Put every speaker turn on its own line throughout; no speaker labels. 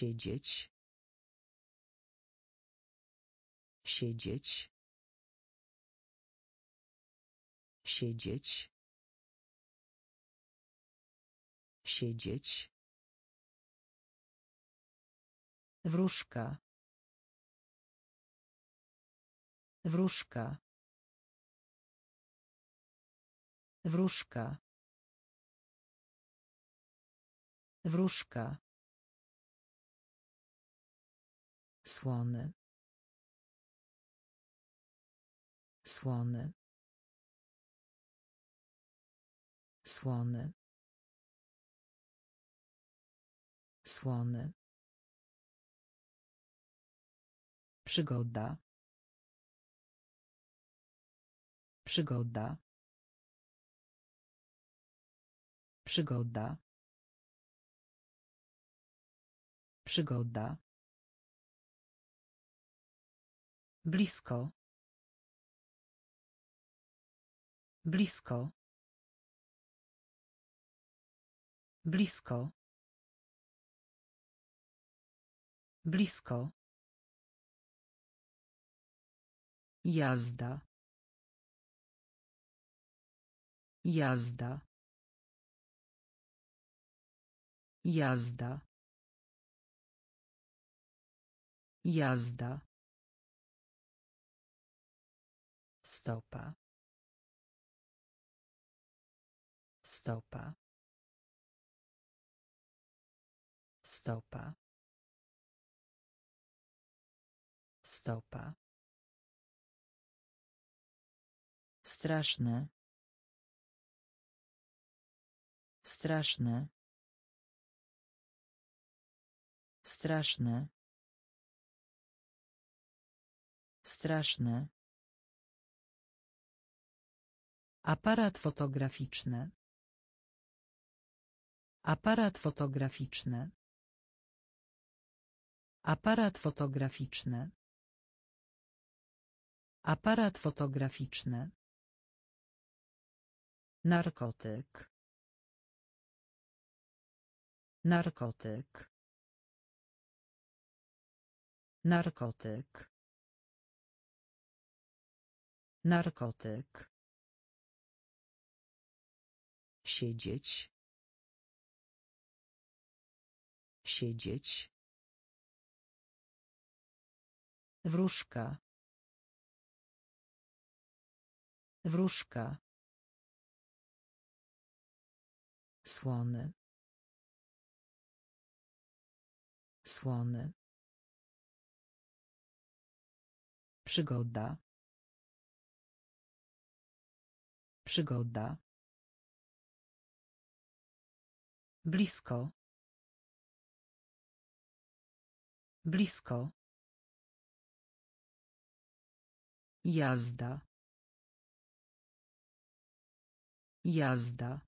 Siedzieć. Siedzieć. Siedzieć. Siedzieć. Wróżka. Wróżka. Wróżka. Wróżka. Słony. Słony. Słony. Słony. Przygoda. Przygoda. Przygoda. Przygoda. Blisko. Blisko. Blisko. Blisko. Jazda. Jazda. Jazda. Jazda. Stopa. Stopa. Stopa. Stopa. Straszne. Straszne. Straszne. Straszne. Aparat fotograficzny. Aparat fotograficzny. Aparat fotograficzny. Aparat fotograficzny. Narkotyk. Narkotyk. Narkotyk. Narkotyk. Siedzieć. Siedzieć. Wróżka. Wróżka. Słony. Słony. Przygoda. Przygoda. Blisko. Blisko. Jazda. Jazda.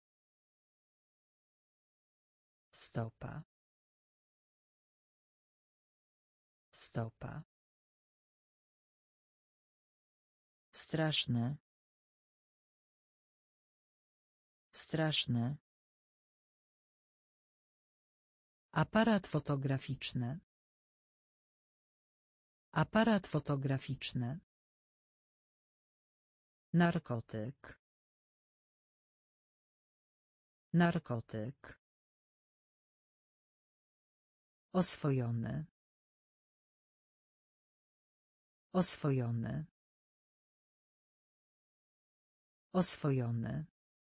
Stopa. Stopa. Straszne. Straszne. Aparat fotograficzny. Aparat fotograficzny. Narkotyk. Narkotyk. Oswojony. Oswojony. Oswojony.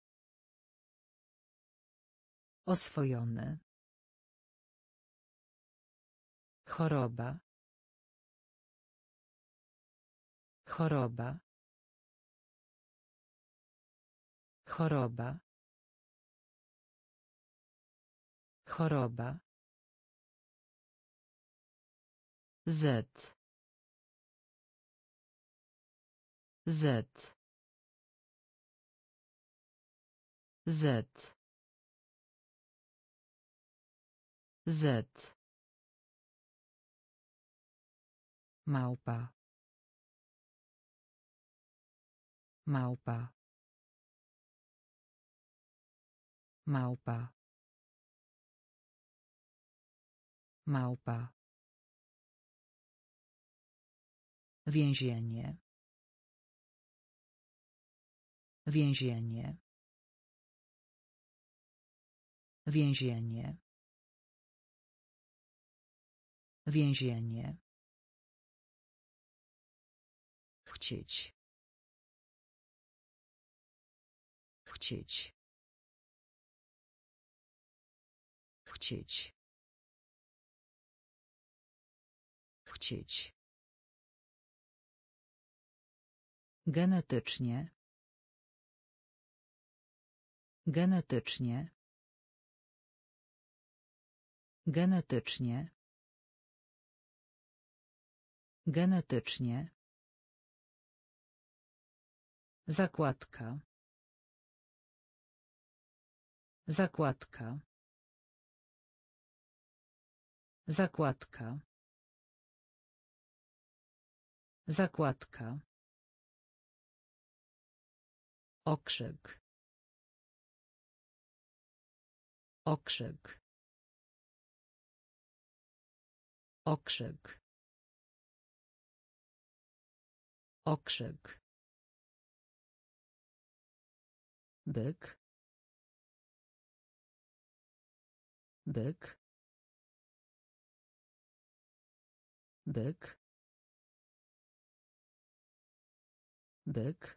Oswojony. Choroba. Choroba. Choroba. Choroba. Z. Z. Z. Z. Małpa. Małpa. Małpa. Małpa. Więzienie. Więzienie. Więzienie. Więzienie. Chcieć. Chcieć. Chcieć. Chcieć. Genetycznie. Genetycznie. Genetycznie. Genetycznie. Zakładka. Zakładka. Zakładka. Zakładka. Okrzyk. Okrzyk. Okrzyk. Okrzyk. Byk. Byk. Byk. Byk.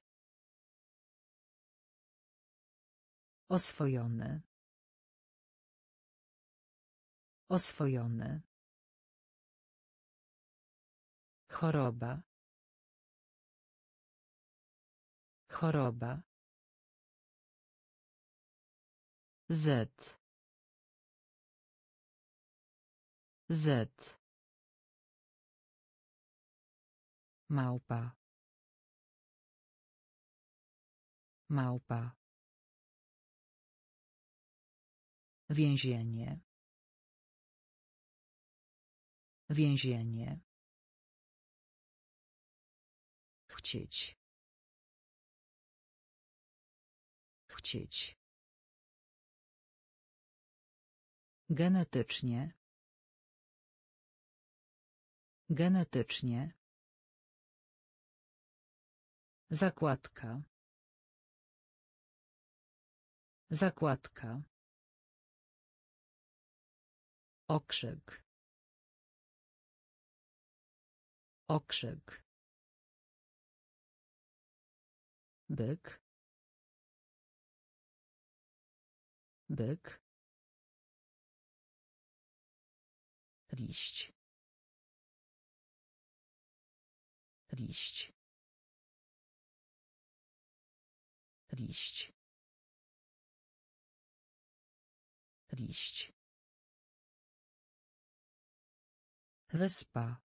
Oswojony. Oswojony. Choroba. Choroba. Z. Z. Małpa. Małpa. Więzienie. Więzienie. Chcieć. Chcieć. Genetycznie. Genetycznie. Zakładka. Zakładka. Okrzyk. Okrzyk. Byk. Byk. Liść. Liść. Liść. Liść. Wyspa.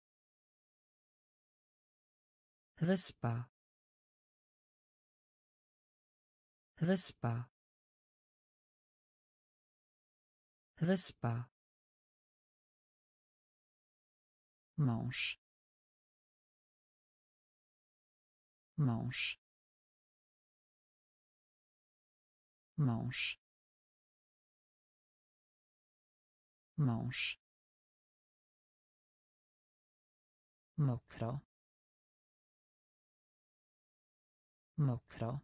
Wyspa. Wyspa. Wyspa. Mąż. Mąż. Mąż. Mąż. Mokro. Mokro.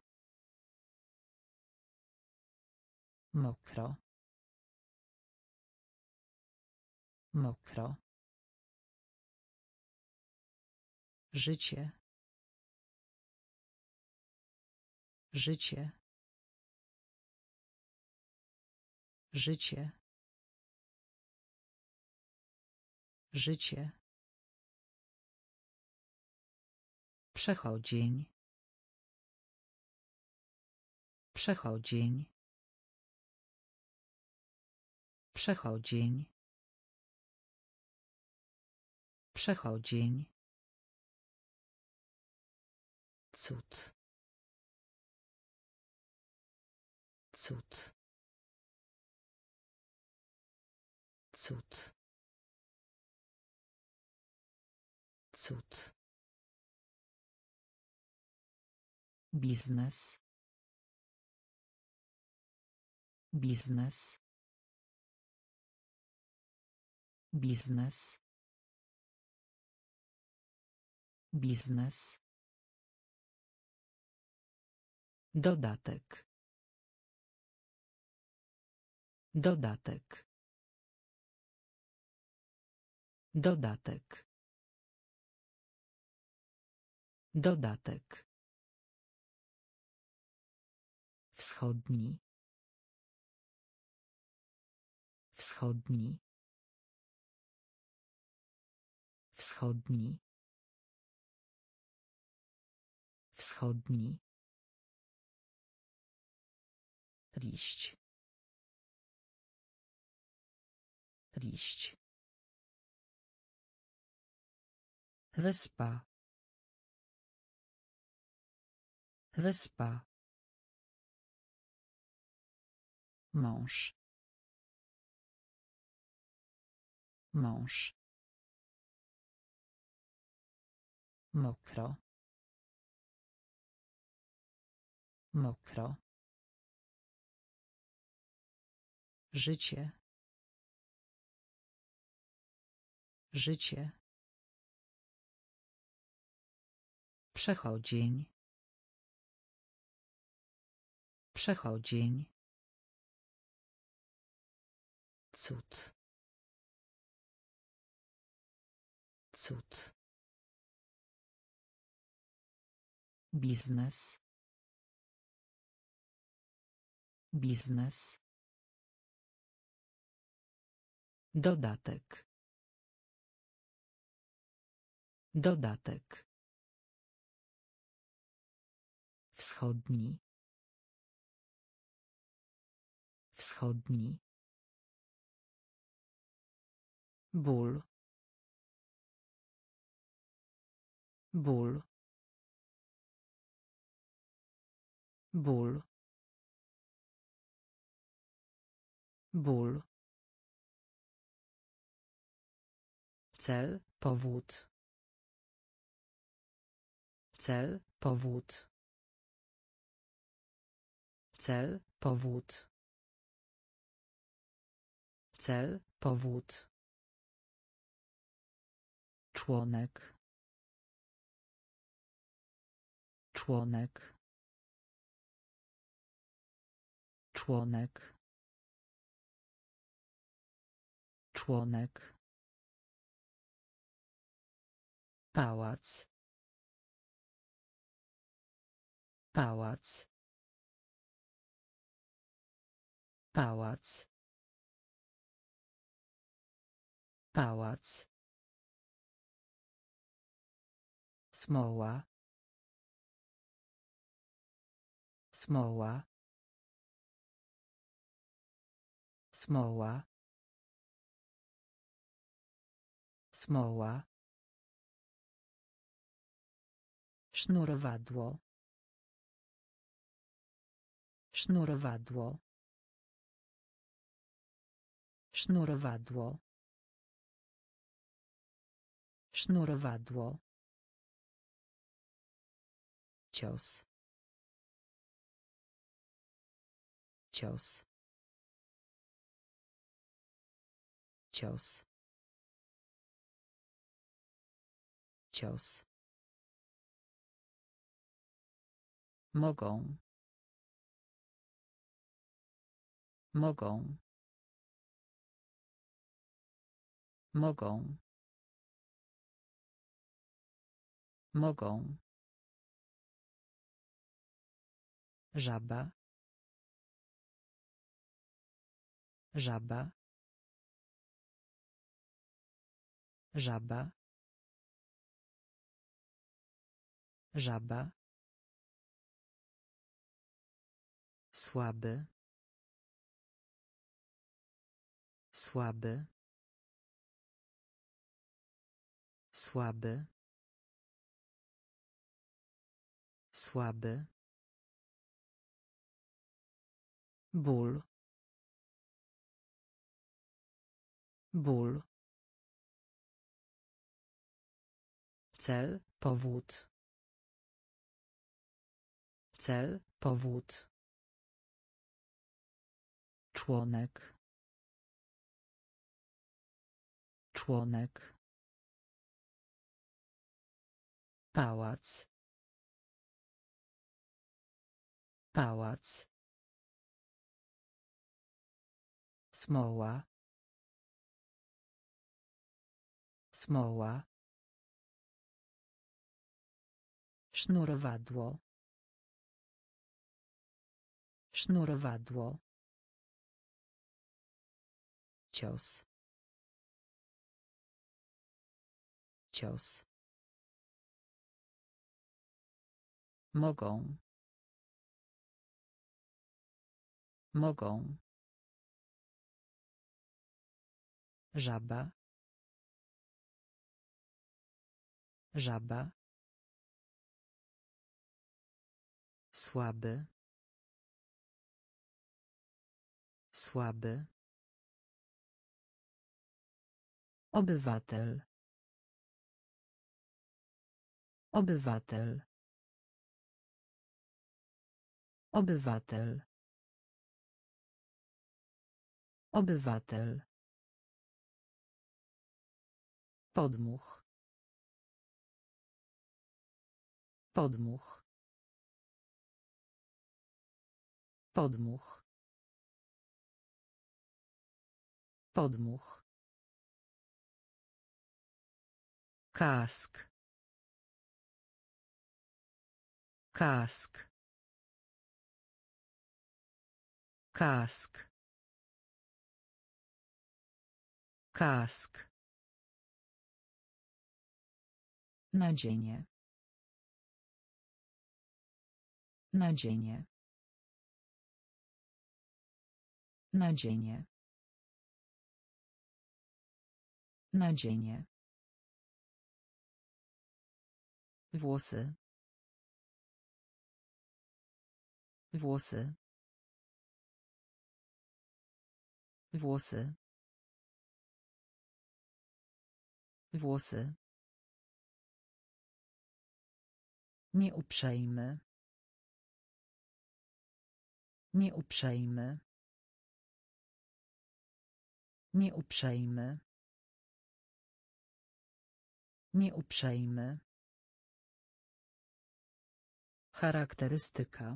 Mokro. Mokro. Życie. Życie. Życie. Życie. Przechodzień. Przechodzień. Przechodzień. Przechodzień. Cud. Cud. Cud. Cud. Biznes. Biznes. Biznes. Biznes. Dodatek. Dodatek. Dodatek. Dodatek. Wschodni. Wschodni. Wschodni. Wschodni. Liść. Liść. Wyspa. Wyspa. Mąż. Mąż. Mokro. Mokro. Życie. Życie. Przechodzień. Przechodzień. Cud. Cud. Biznes. Biznes. Dodatek. Dodatek. Wschodni. Wschodni. Ból. Ból. Ból. Ból. Cel, powód. Cel, powód. Cel, powód. Cel, powód. Członek. Członek. Członek. Członek. Pałac. Pałac. Pałac. Pałac. Smoła. Smoła. Smoła. Smoła. Sznurowadło. Sznurowadło. Sznurowadło. Sznurowadło. Cios. Cios. Cios. Cios. Mogą. Mogą. Mogą. Mogą. Żaba. Żaba. Żaba. Żaba. Słaby. Słaby. Słaby. Słaby. Ból. Ból. Cel, powód. Cel, powód. Członek. Członek. Pałac. Pałac. Smoła. Smoła. Sznurowadło. Sznurowadło. Cios. Cios. Mogą. Mogą. Żaba. Żaba. Słaby. Słaby. Obywatel. Obywatel. Obywatel. Obywatel. Podmuch. Podmuch. Podmuch. Podmuch. Kask. Kask. Kask. Kask. Nadzienie. Nadzienie. Nadzienie. Nadzienie. Włosy. Włosy. Włosy. Włosy. Nieuprzejmy. Nieuprzejmy. Nieuprzejmy. Nieuprzejmy. Charakterystyka.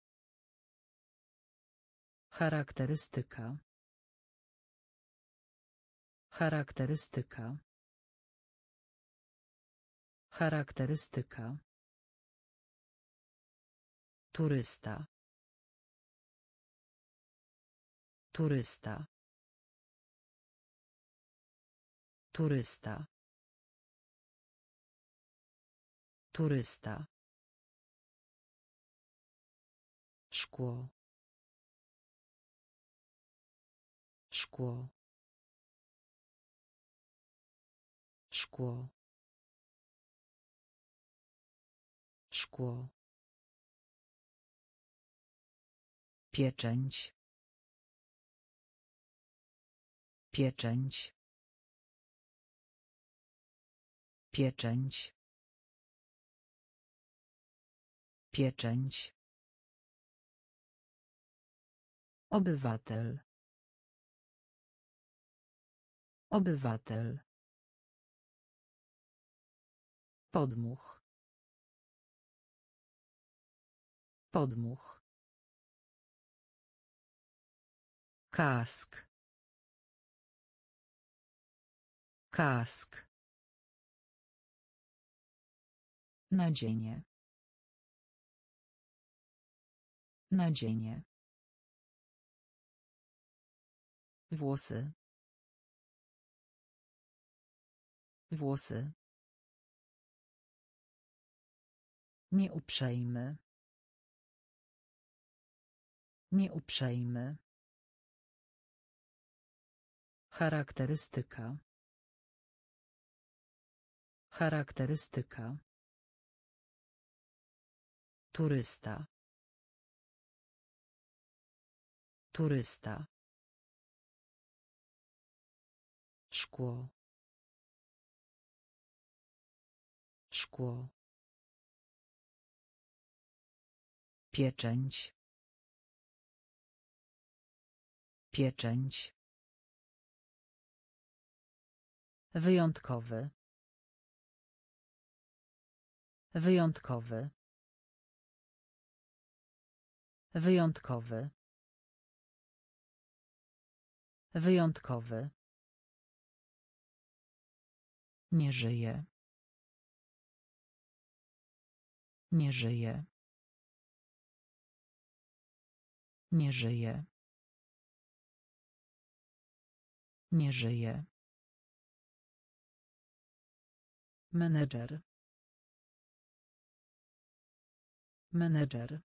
Charakterystyka. Charakterystyka. Charakterystyka. Turysta. Turysta. Turysta. Turysta. Szkło. Szkło. Szkło. Szkło. Pieczęć. Pieczęć. Pieczęć. Pieczęć. Obywatel. Obywatel. Podmuch. Podmuch. Kask. Kask. Nadzienie. Nadzienie. Włosy. Włosy. Nieuprzejmy. Nieuprzejmy. Charakterystyka. Charakterystyka. Turysta. Turysta. Szkło. Szkło. Pieczęć. Pieczęć. Wyjątkowy. Wyjątkowy. Wyjątkowy. Wyjątkowy. Nie żyje. Nie żyje. Nie żyje. Nie żyje. Menedżer. Menedżer.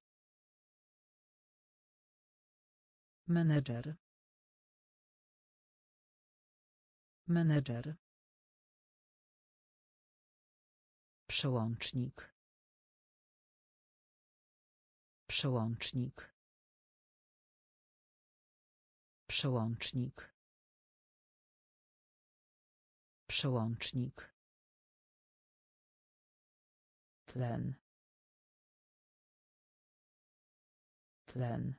Menedżer. Menedżer. Przełącznik. Przełącznik. Przełącznik. Przełącznik. Tlen. Tlen.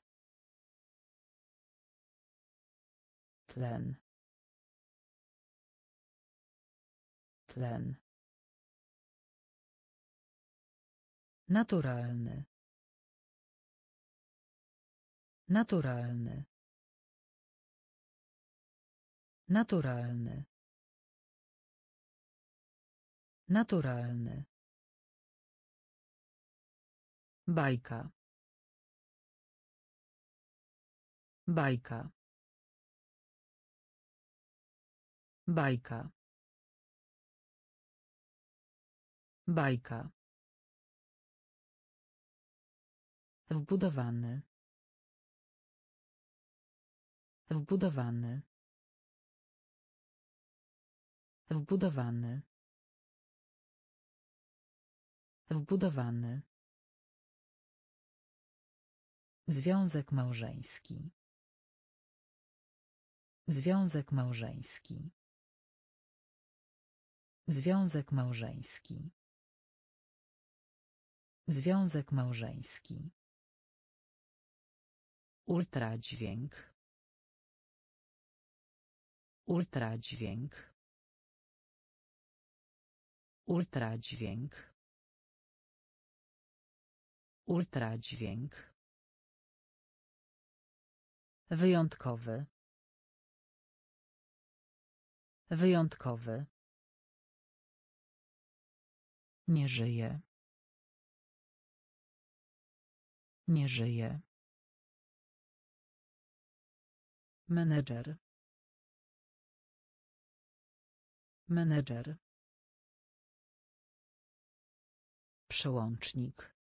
Tlen. Tlen. Naturalny. Naturalny. Naturalny. Naturalny. Bajka. Bajka. Bajka. Bajka. Wbudowany. Wbudowany. Wbudowany. Wbudowany. Związek małżeński. Związek małżeński. Związek małżeński. Związek małżeński. Ultradźwięk. Ultradźwięk. Ultradźwięk. Ultradźwięk. Wyjątkowy. Wyjątkowy. Nie żyje. Nie żyje. Menedżer. Menedżer. Przełącznik.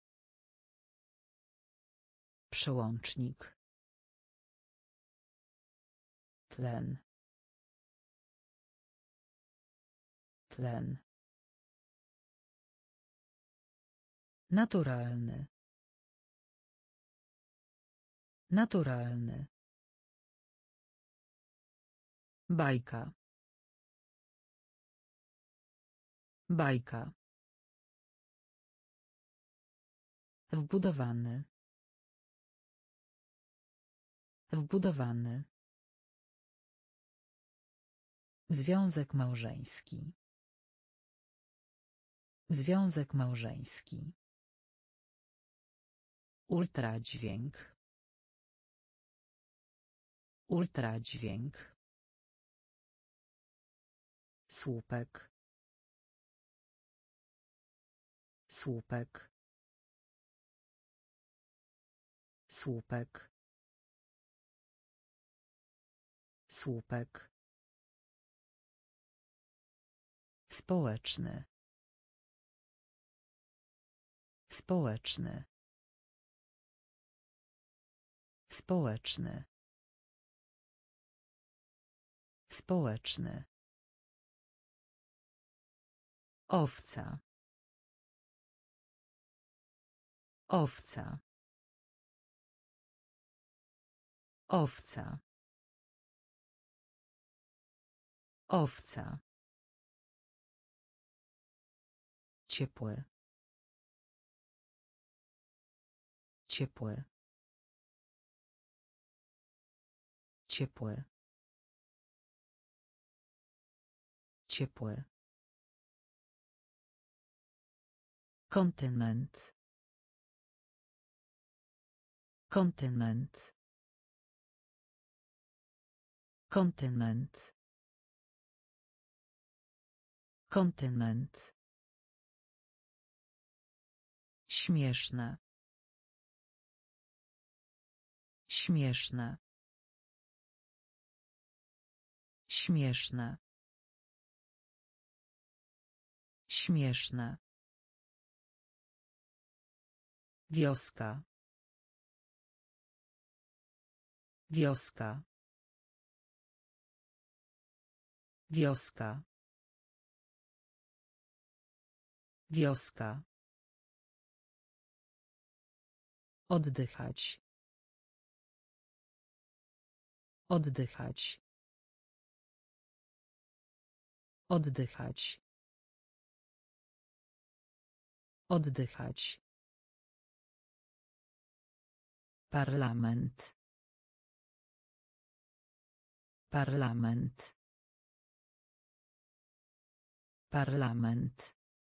Przełącznik. Tlen. Tlen. Naturalny. Naturalny. Bajka. Bajka. Wbudowany. Wbudowany. Związek małżeński. Związek małżeński. Ultradźwięk. Ultradźwięk. Słupek. Słupek. Słupek. Słupek. Społeczny. Społeczny. Społeczny. Społeczny. Owca. Owca. Owca. Owca. Ciepły. Ciepły. Ciepły. Ciepłe. Kontynent. Kontynent. Kontynent. Kontynent. Śmieszne. Śmieszne. Śmieszne. Śmieszne. Wioska. Wioska. Wioska. Wioska. Oddychać. Oddychać. Oddychać. Oddychać. Parlament. Parlament. Parlament.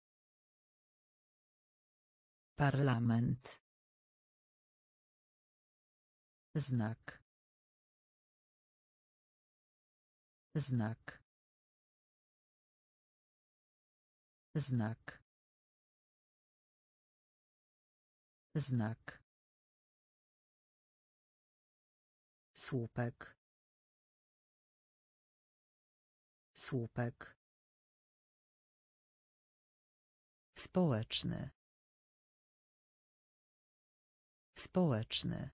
Parlament. Znak. Znak. Znak. Znak. Słupek. Słupek. Społeczny. Społeczny.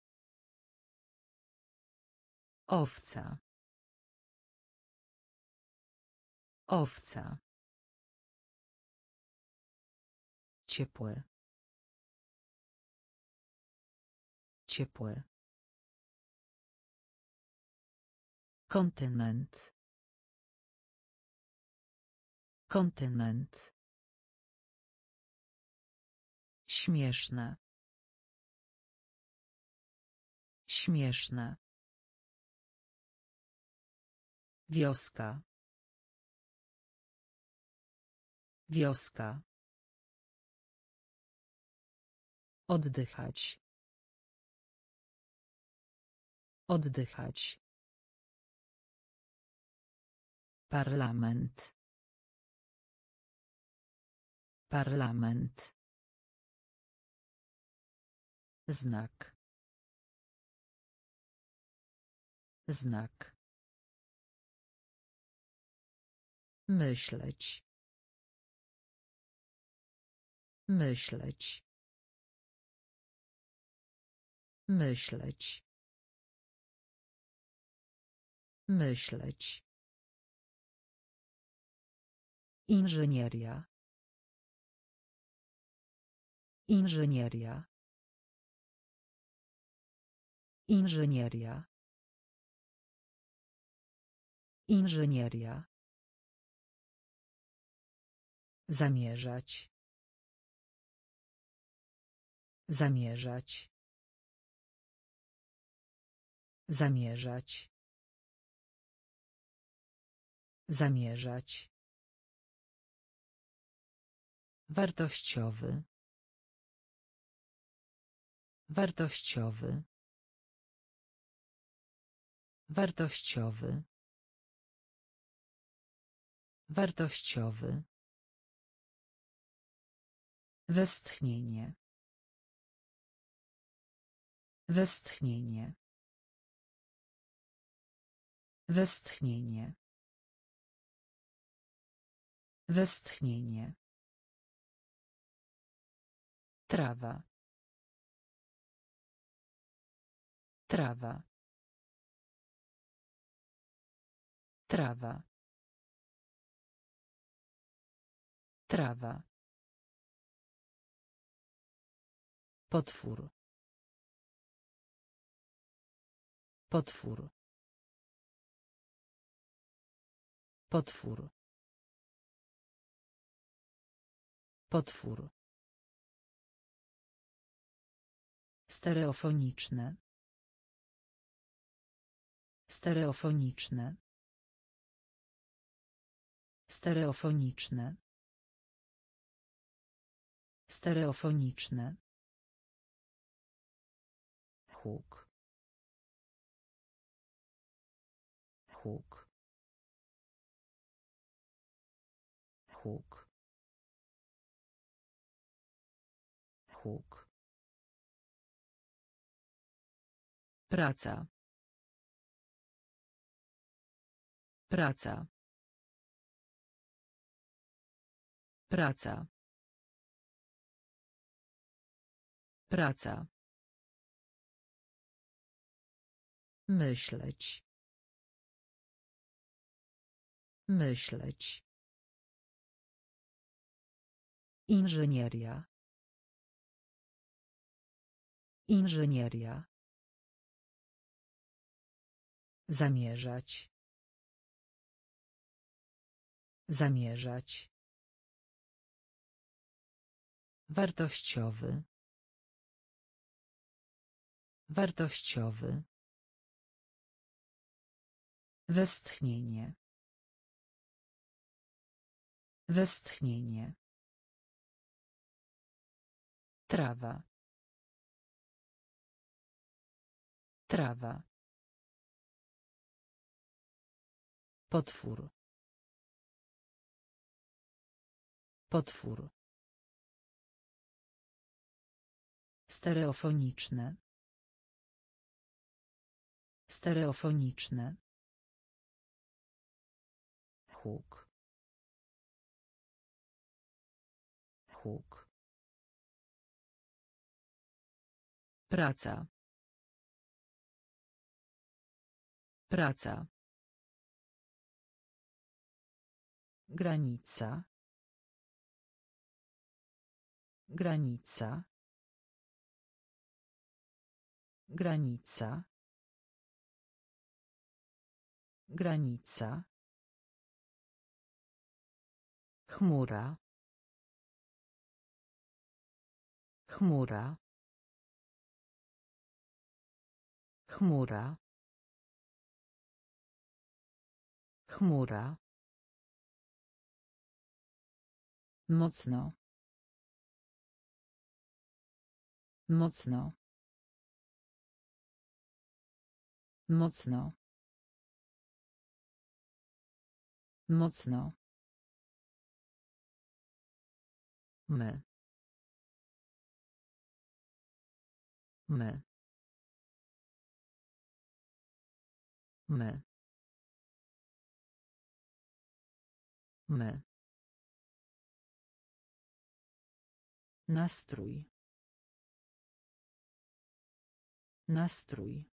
Owca. Owca. Ciepłe. Ciepłe. Kontynent. Kontynent. Śmieszne. Śmieszne. Wioska. Wioska. Oddychać. Oddychać. Parlament. Parlament. Znak. Znak. Myśleć. Myśleć. Myśleć. Myśleć. Inżynieria. Inżynieria. Inżynieria. Inżynieria. Zamierzać. Zamierzać. Zamierzać. Zamierzać. Wartościowy. Wartościowy. Wartościowy. Wartościowy. Westchnienie. Westchnienie. Westchnienie. Westchnienie. Trawa. Trawa. Trawa. Trawa. Potwór. Potwór. Potwór. Potwór. Stereofoniczne. Stereofoniczne. Stereofoniczne. Stereofoniczne. Huk. Huk. Huk. Huk. Praca. Praca. Praca. Praca. Myśleć. Myśleć. Inżynieria. Inżynieria. Zamierzać. Zamierzać. Wartościowy. Wartościowy. Westchnienie. Westchnienie. Trawa. Trawa. Potwór. Potwór. Stereofoniczne. Stereofoniczne. Huk. Huk. Praca. Praca. Granica. Granica. Granica. Granica. Chmura. Chmura. Chmura. Chmura. Mocno. Mocno. Mocno. Mocno. My. My. My. My. Nastrój. Nastrój.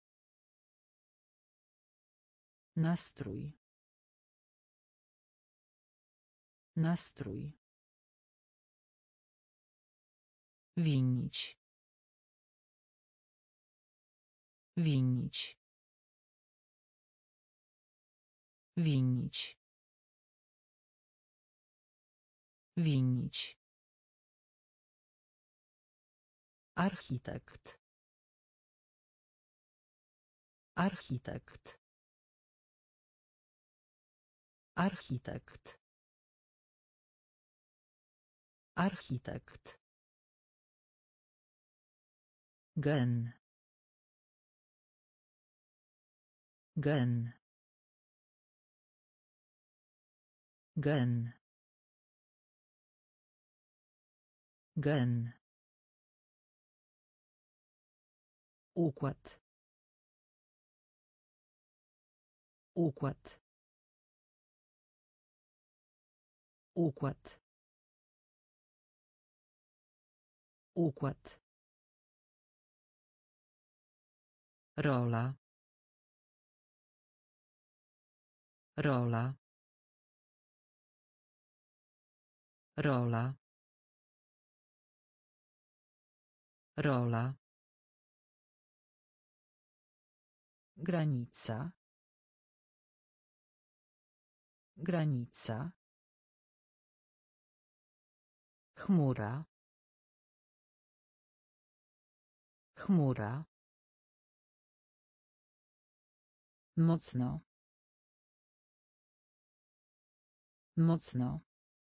Nastrój. Nastrój. Winić. Winić. Winić. Winić. Architekt. Architekt. Architekt. Architekt. Gen. Gen. Gen. Gen. Układ. Układ. Układ. Układ. Rola. Rola. Rola. Rola. Granica. Granica. Chmura. Chmura. Mocno. Mocno.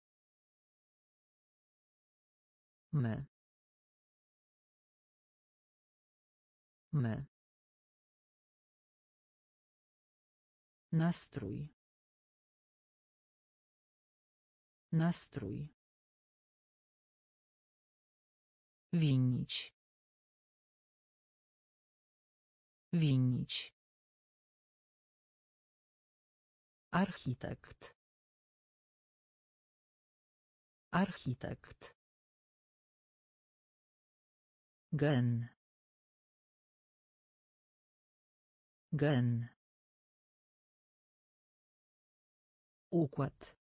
My. My. Nastrój. Nastrój. Winić. Winić. Architekt. Architekt. Gen. Gen. Układ.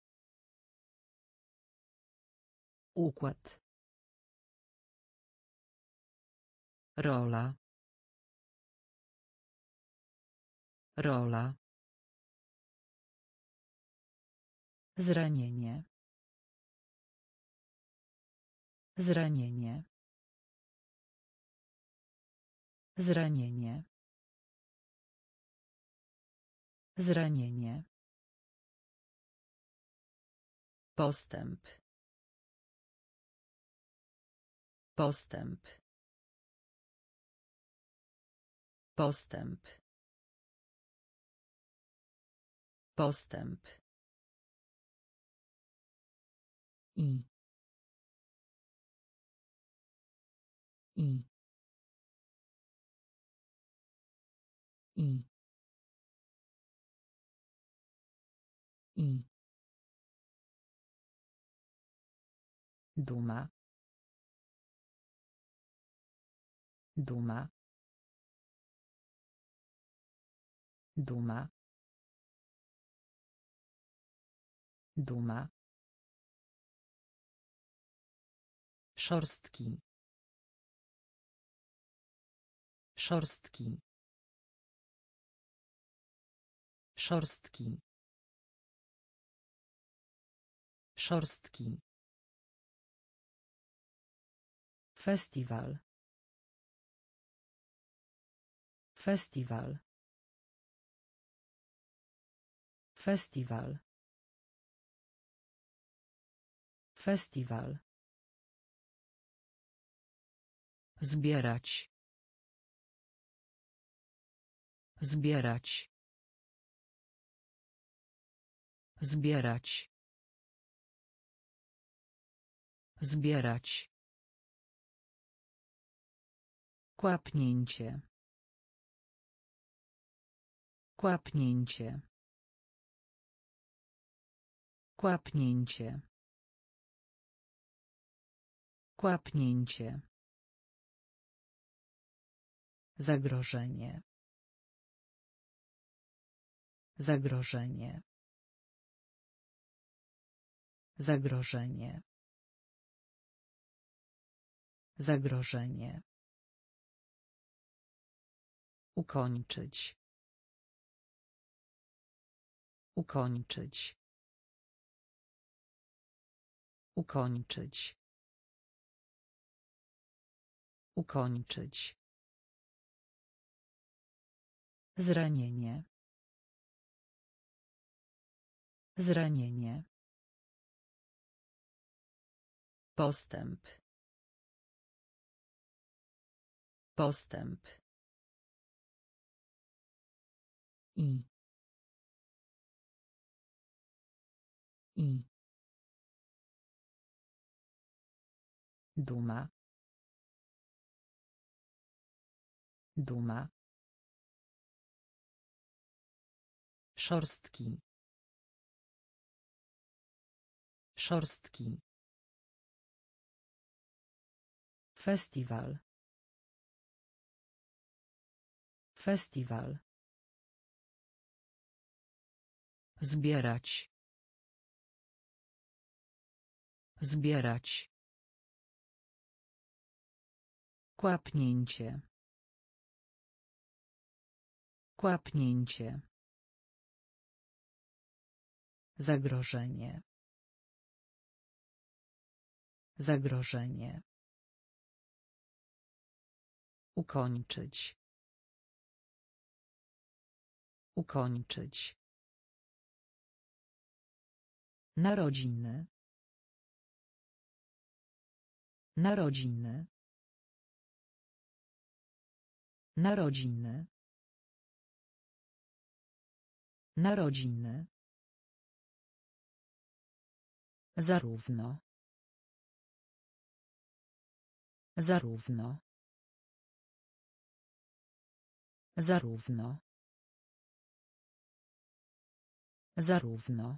Układ. Rola. Rola. Zranienie. Zranienie. Zranienie. Zranienie. Postęp. Postęp. Postęp. Postęp. I. I. I. I. Duma. Duma. Duma. Duma. Szorstki. Szorstki. Szorstki. Szorstki. Festiwal. Festiwal. Festiwal. Festiwal. Zbierać. Zbierać. Zbierać. Zbierać. Kłapnięcie. Kłapnięcie. Kłapnięcie. Kłapnięcie. Zagrożenie. Zagrożenie. Zagrożenie. Zagrożenie. Ukończyć. Ukończyć. Ukończyć. Ukończyć. Zranienie. Zranienie. Postęp. Postęp. I. I. Duma. Duma. Szorstki. Szorstki. Festiwal. Festiwal. Zbierać. Zbierać. Kłapnięcie. Kłapnięcie. Zagrożenie. Zagrożenie. Ukończyć. Ukończyć. Narodziny. Narodziny. Narodziny. Narodziny. Zarówno. Zarówno. Zarówno. Zarówno.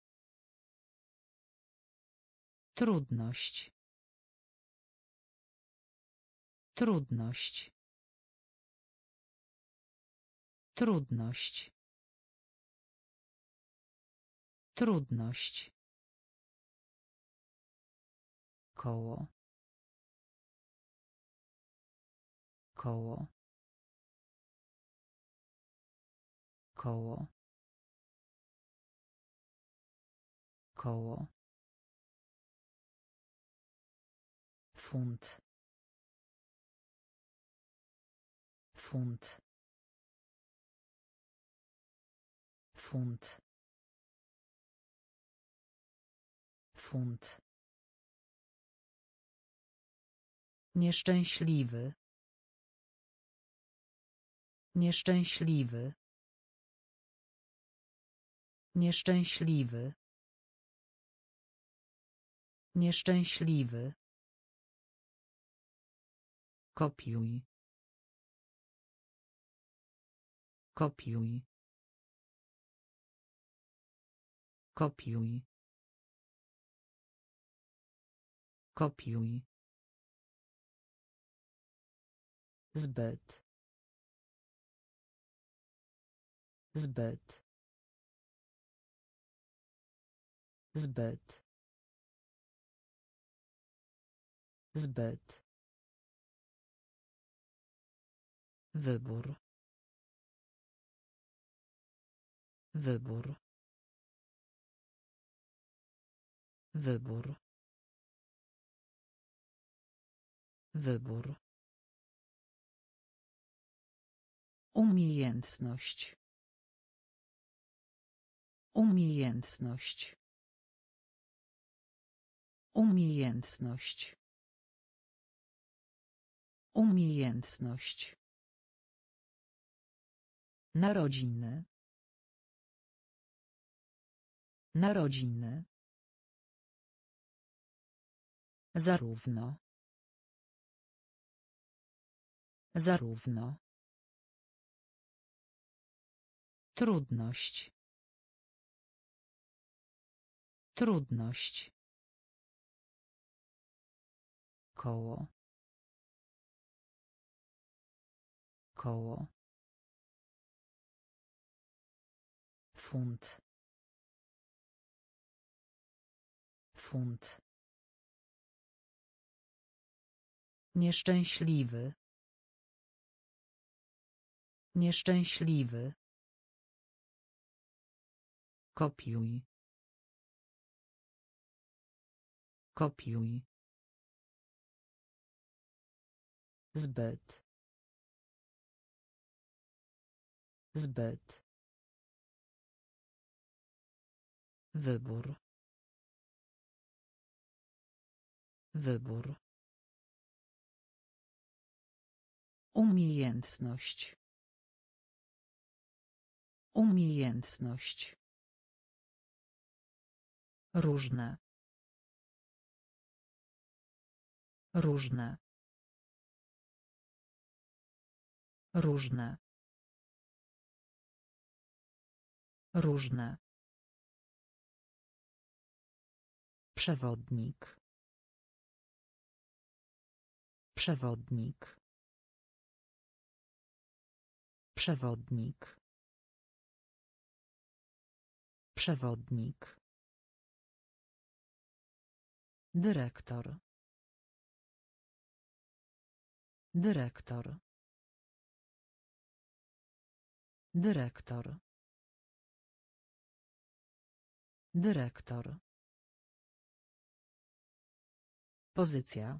Trudność. Trudność. Trudność. Trudność. Koło. Koło. Koło. Koło. Funt. Funt. Funt. Funt. Nieszczęśliwy. Nieszczęśliwy. Nieszczęśliwy. Nieszczęśliwy. Kopiuj. Kopiuj. Kopiuj. Kopiuj. Zbyt. Zbyt. Zbyt. Zbyt. Wybór. Wybór. Wybór. Wybór. Umiejętność. Umiejętność. Umiejętność. Umiejętność. Narodziny. Narodziny. Zarówno. Zarówno. Trudność. Trudność. Koło. Koło. Funt. Funt. Nieszczęśliwy. Nieszczęśliwy. Kopiuj. Kopiuj. Zbyt. Zbyt. Wybór. Wybór. Umiejętność. Umiejętność. Różne. Różne. Różne. Różne. Przewodnik. Przewodnik. Przewodnik. Przewodnik. Dyrektor. Dyrektor. Dyrektor. Dyrektor. Pozycja.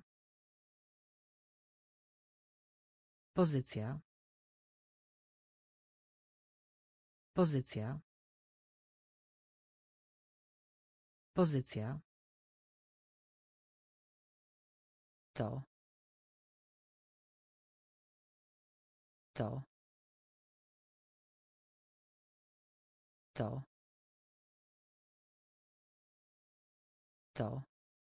Pozycja. Pozycja. Pozycja. To. To. To. To.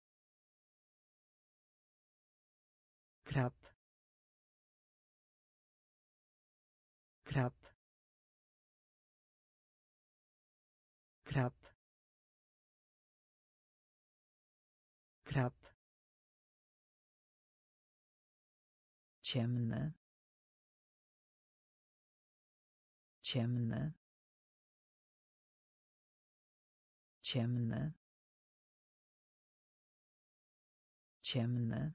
Krab. Krab. Krab. Krab. Ciemny. Ciemny. Ciemny. Ciemny.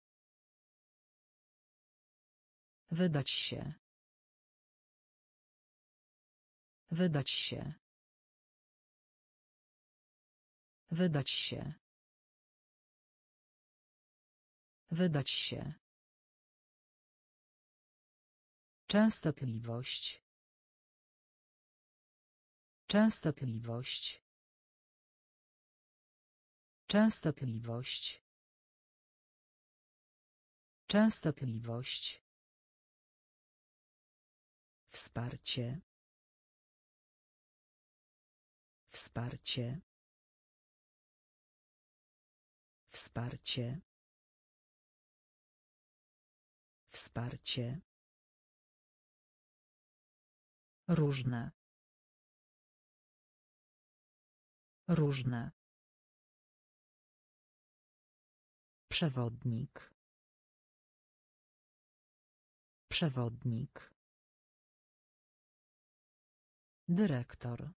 Wydać się. Wydać się. Wydać się. Wydać się. Częstotliwość. Częstotliwość. Częstotliwość. Częstotliwość. Wsparcie. Wsparcie. Wsparcie. Wsparcie. Różne. Różne. Przewodnik. Przewodnik. Dyrektor.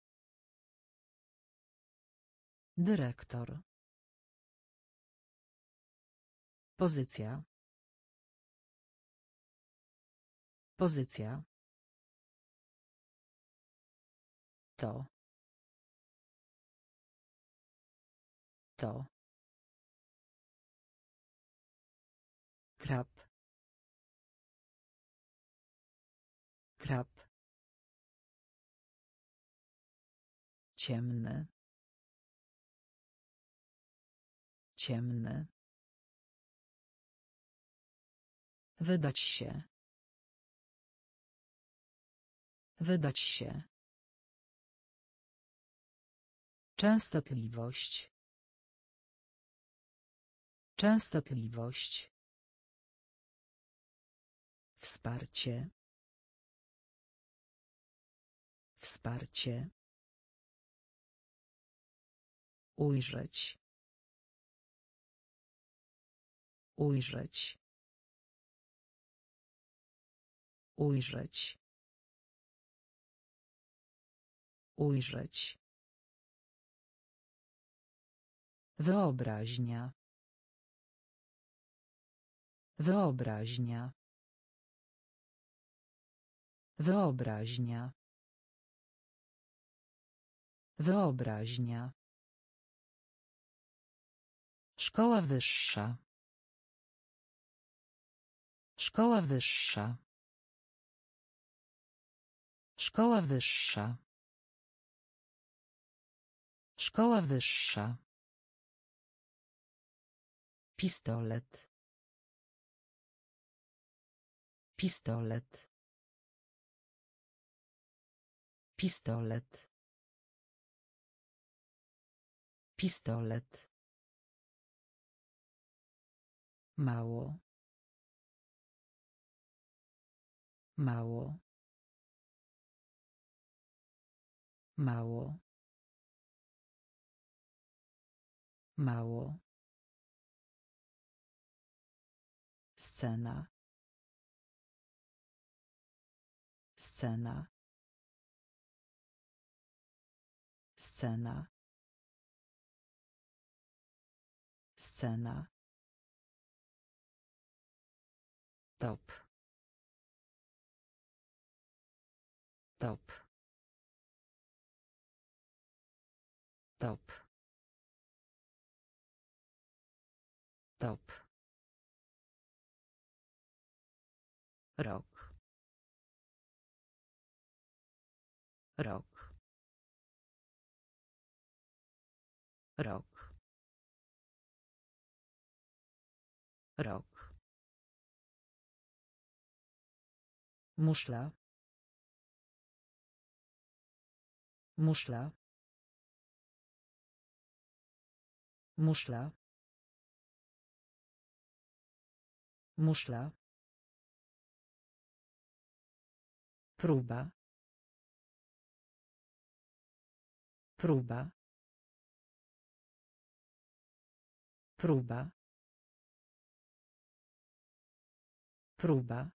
Dyrektor. Pozycja. Pozycja. To. To. Krab. Krab. Ciemny. Ciemny. Wydać się. Wydać się. Częstotliwość. Częstotliwość. Wsparcie. Wsparcie. Ujrzeć. Ujrzeć. Ujrzeć. Ujrzeć. Wyobraźnia. Wyobraźnia. Wyobraźnia. Wyobraźnia. Szkoła wyższa. Szkoła wyższa. Szkoła wyższa. Szkoła wyższa. Pistolet. Pistolet. Pistolet. Pistolet. Mało. Mało. Mało. Mało. Scena. Scena. Scena. Scena. Top. Top. Top. Top. Rok. Rok. Rok. Rok. Muszla. Muszla. Muszla. Muszla. Próba. Próba. Próba. Próba.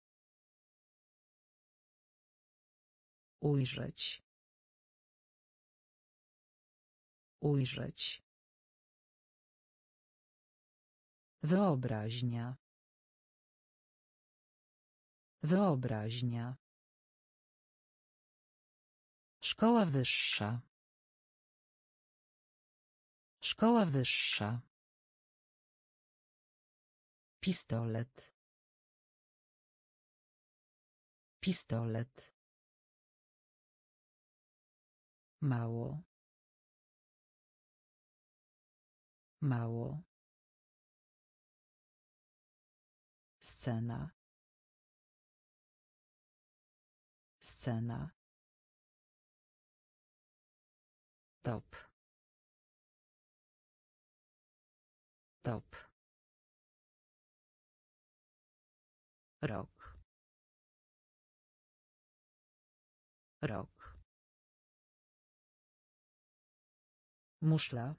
Ujrzeć. Ujrzeć. Wyobraźnia. Wyobraźnia. Szkoła wyższa. Szkoła wyższa. Pistolet. Pistolet. Mało. Mało. Scena. Scena. Top. Top. Rok. Rok. Muszla.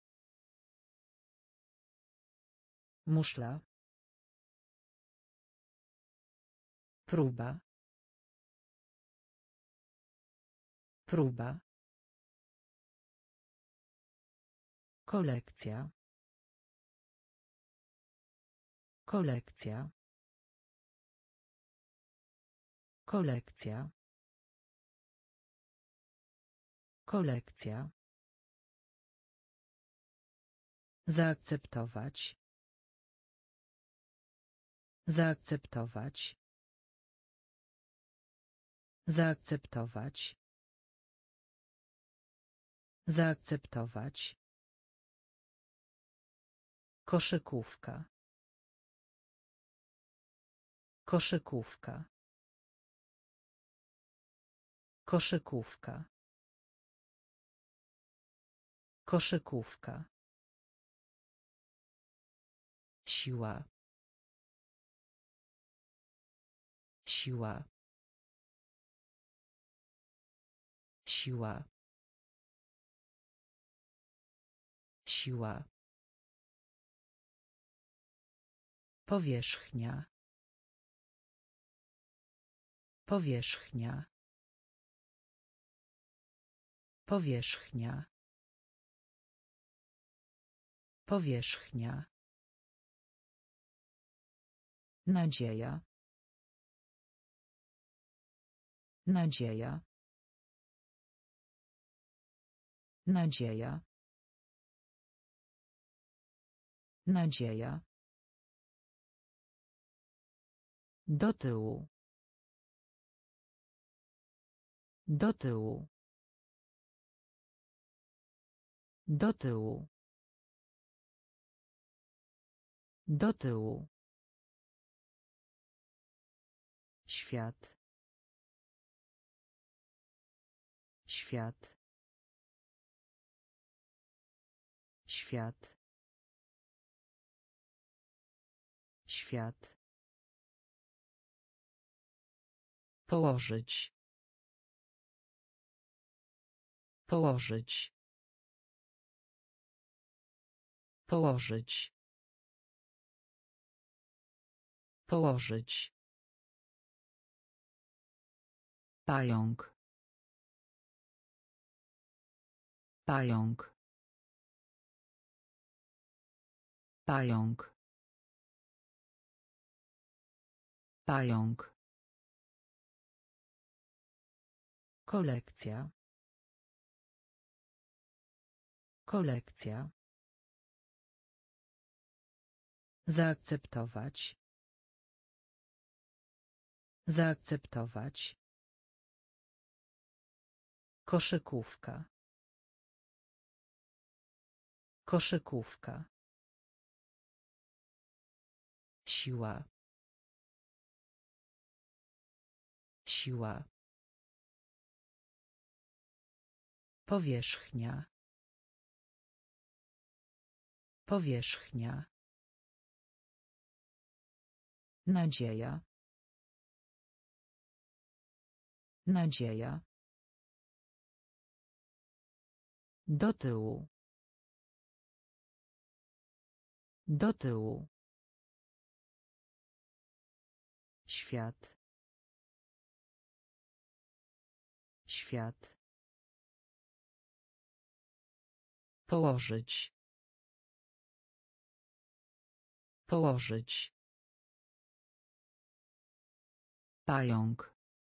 Muszla. Próba. Próba. Kolekcja. Kolekcja. Kolekcja. Kolekcja. Zaakceptować. Zaakceptować. Zaakceptować. Zaakceptować. Koszykówka. Koszykówka. Koszykówka. Koszykówka. Siła. Siła. Siła. Siła. Powierzchnia. Powierzchnia. Powierzchnia. Powierzchnia. Nadzieja. Nadzieja. Nadzieja. Nadzieja. Do tyłu. Do tyłu. Do tyłu. Do tyłu. Świat. Świat. Świat. Świat. Położyć. Położyć. Położyć. Położyć. Pająk. Pająk. Pająk. Pająk. Kolekcja. Kolekcja. Zaakceptować. Zaakceptować. Koszykówka. Koszykówka. Siła. Siła. Powierzchnia. Powierzchnia. Nadzieja. Nadzieja. Do tyłu. Do tyłu. Świat. Świat. Położyć. Położyć. Pająk.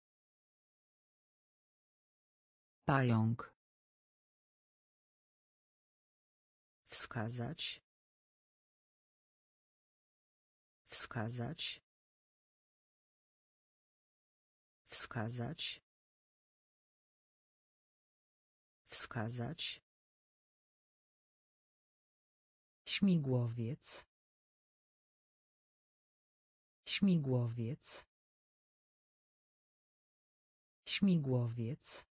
Pająk. Wskazać. Wskazać. Wskazać. Wskazać. Śmigłowiec. Śmigłowiec. Śmigłowiec.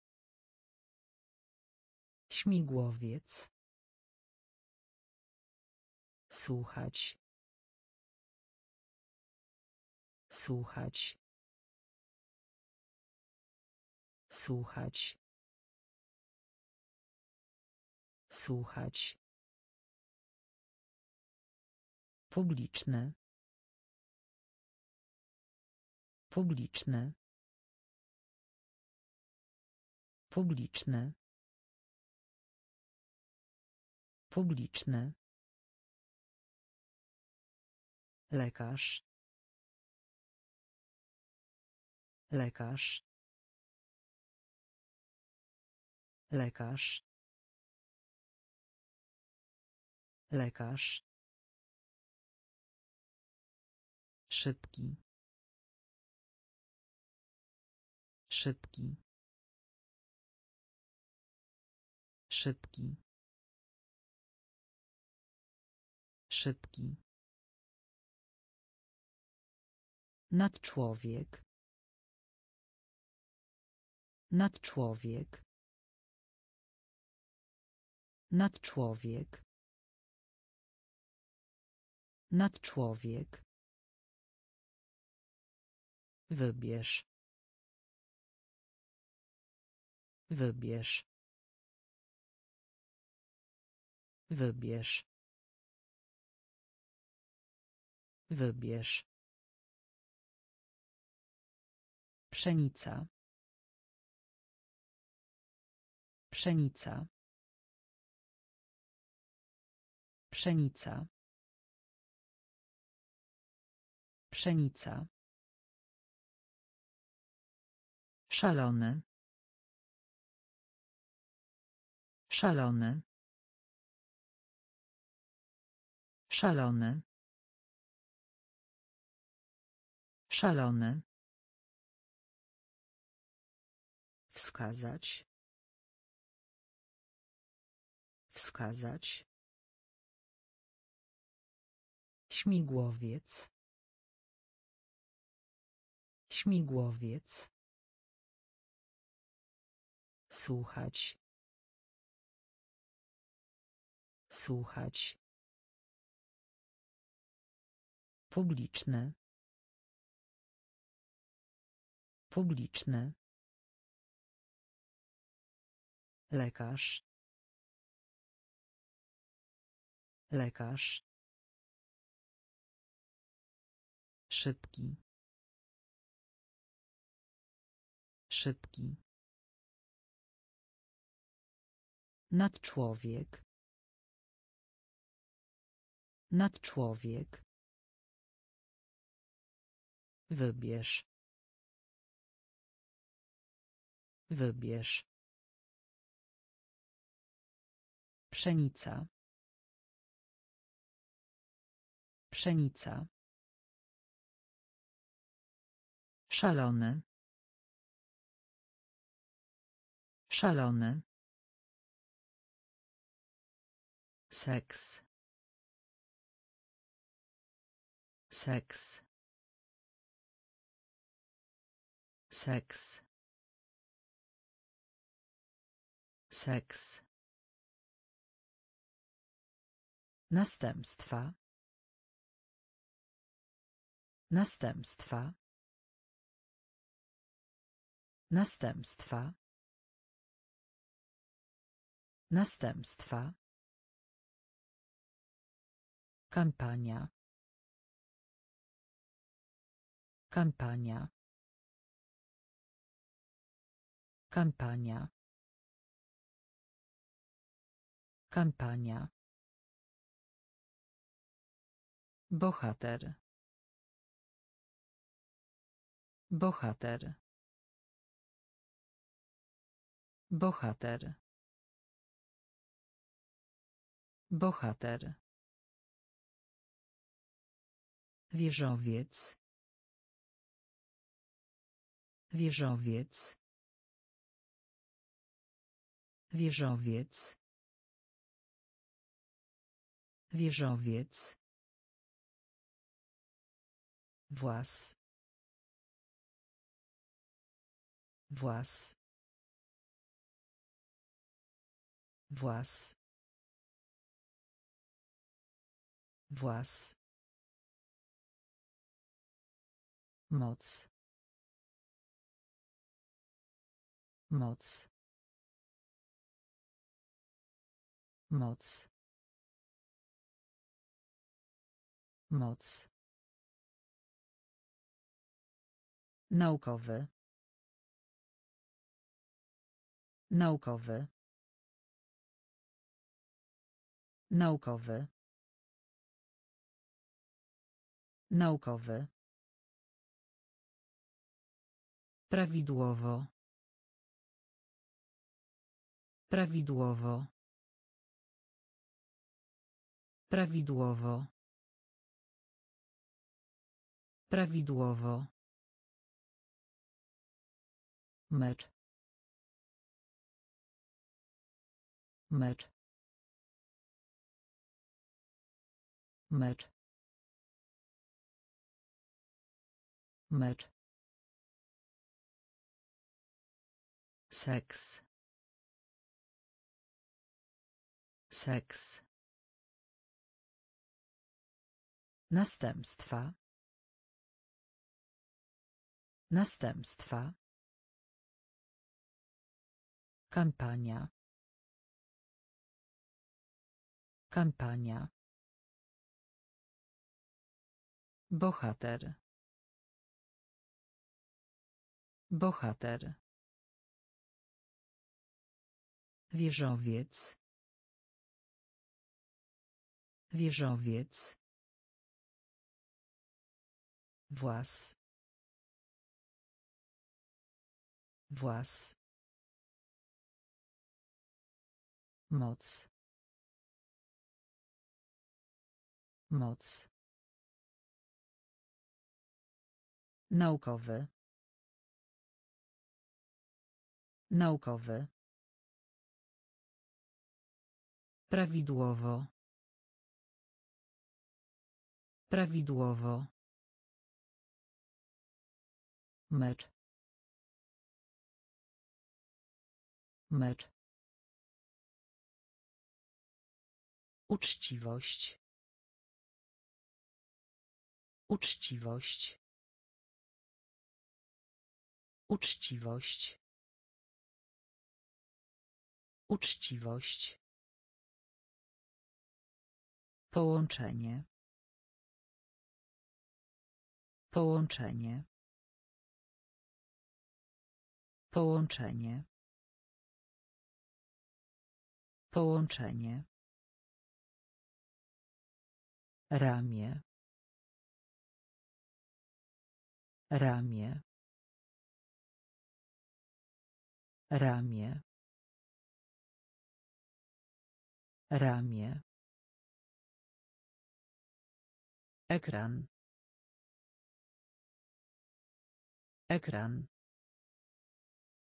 Śmigłowiec. Słuchać. Słuchać. Słuchać. Słuchać. Publiczne. Publiczne. Publiczne. Publiczne. Lekarz. Lekarz. Lekarz. Lekarz. Szybki. Szybki. Szybki. Szybki. Nadczłowiek. Nadczłowiek. Nadczłowiek. Nadczłowiek. Wybierz. Wybierz. Wybierz. Wybierz. Pszenica. Pszenica. Pszenica. Pszenica. Szalony. Szalony. Szalony. Szalony. Wskazać. Wskazać. Śmigłowiec. Śmigłowiec. Słuchać. Słuchać. Publiczne. Publiczne. Lekarz. Lekarz. Szybki. Szybki. Nadczłowiek. Nadczłowiek. Wybierz. Wybierz. Pszenica. Pszenica. Szalony. Szalony. Seks. Seks. Seks. Seks. Następstwa. Następstwa. Następstwa. Następstwa. Kampania. Kampania. Kampania. Kampania. Bohater. Bohater. Bohater. Bohater. Wieżowiec. Wieżowiec. Wieżowiec. Wieżowiec. Włas. Włas. Włas. Włas. Moc. Moc. Moc. Moc. Naukowy. Naukowy. Naukowy. Naukowy. Prawidłowo. Prawidłowo. Prawidłowo. Prawidłowo. Mecz. Mecz. Mecz. Mecz. Seks. Seks. Następstwa. Następstwa. Kampania. Kampania. Bohater. Bohater. Wieżowiec. Wieżowiec. Włas. Włas. Moc. Moc. Naukowy. Naukowy. Prawidłowo. Prawidłowo. Mecz. Mecz. Uczciwość. Uczciwość. Uczciwość. Uczciwość. Połączenie. Połączenie. Połączenie. Połączenie. Ramię. Ramię. Ramię. Ramię. Ekran. Ekran.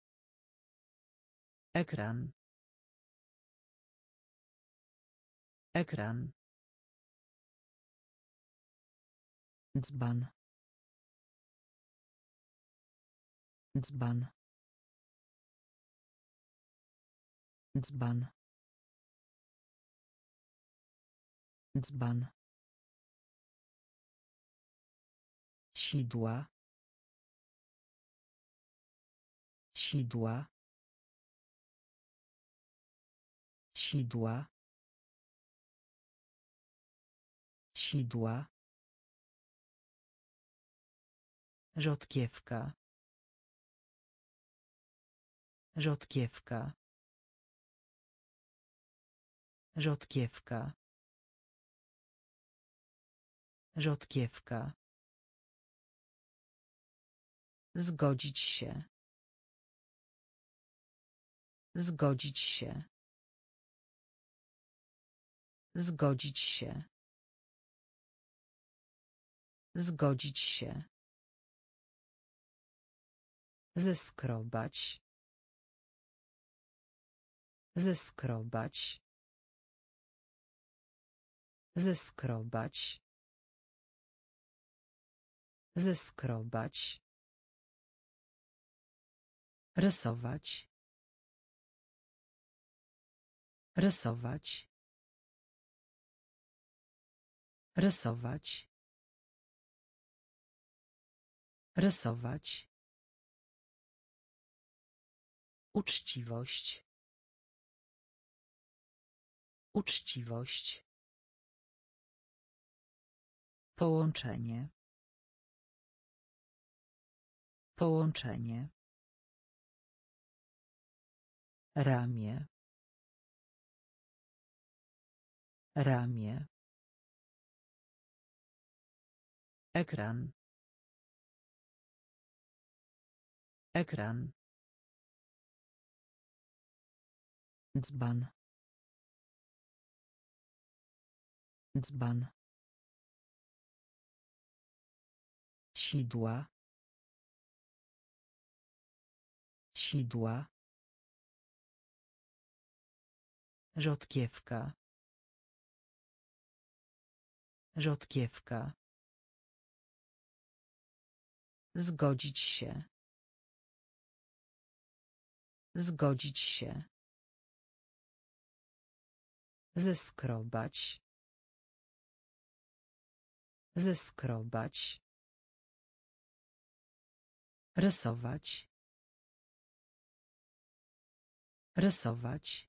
Ekran. Ekran. Dzban. Dzban. Dzban. Dzban. Sidła. Sidła. Sidła. Sidła. Rzodkiewka. Rzodkiewka. Rzodkiewka. Rzodkiewka. Zgodzić się. Zgodzić się. Zgodzić się. Zgodzić się. Zeskrobać. Zeskrobać. Zeskrobać. Zeskrobać. Rysować. Rysować. Rysować. Rysować. Uczciwość. Uczciwość. Połączenie. Połączenie. Ramię. Ramię. Ekran. Ekran. Dzban. Dzban. Sidła. Sidła. Rzodkiewka. Rzodkiewka. Zgodzić się. Zgodzić się. Zeskrobać. Zeskrobać. Rysować. Rysować.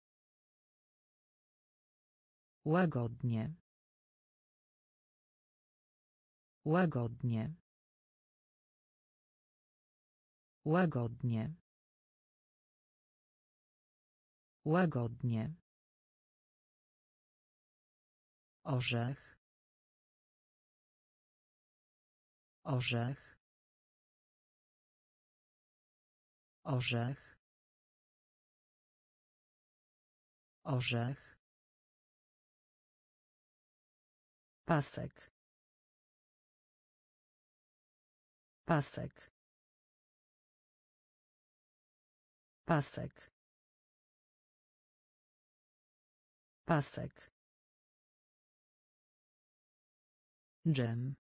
Łagodnie. Łagodnie. Łagodnie. Łagodnie. Orzech. Orzech. Orzech. Orzech. Pasek. Pasek. Pasek. Pasek. Dżem.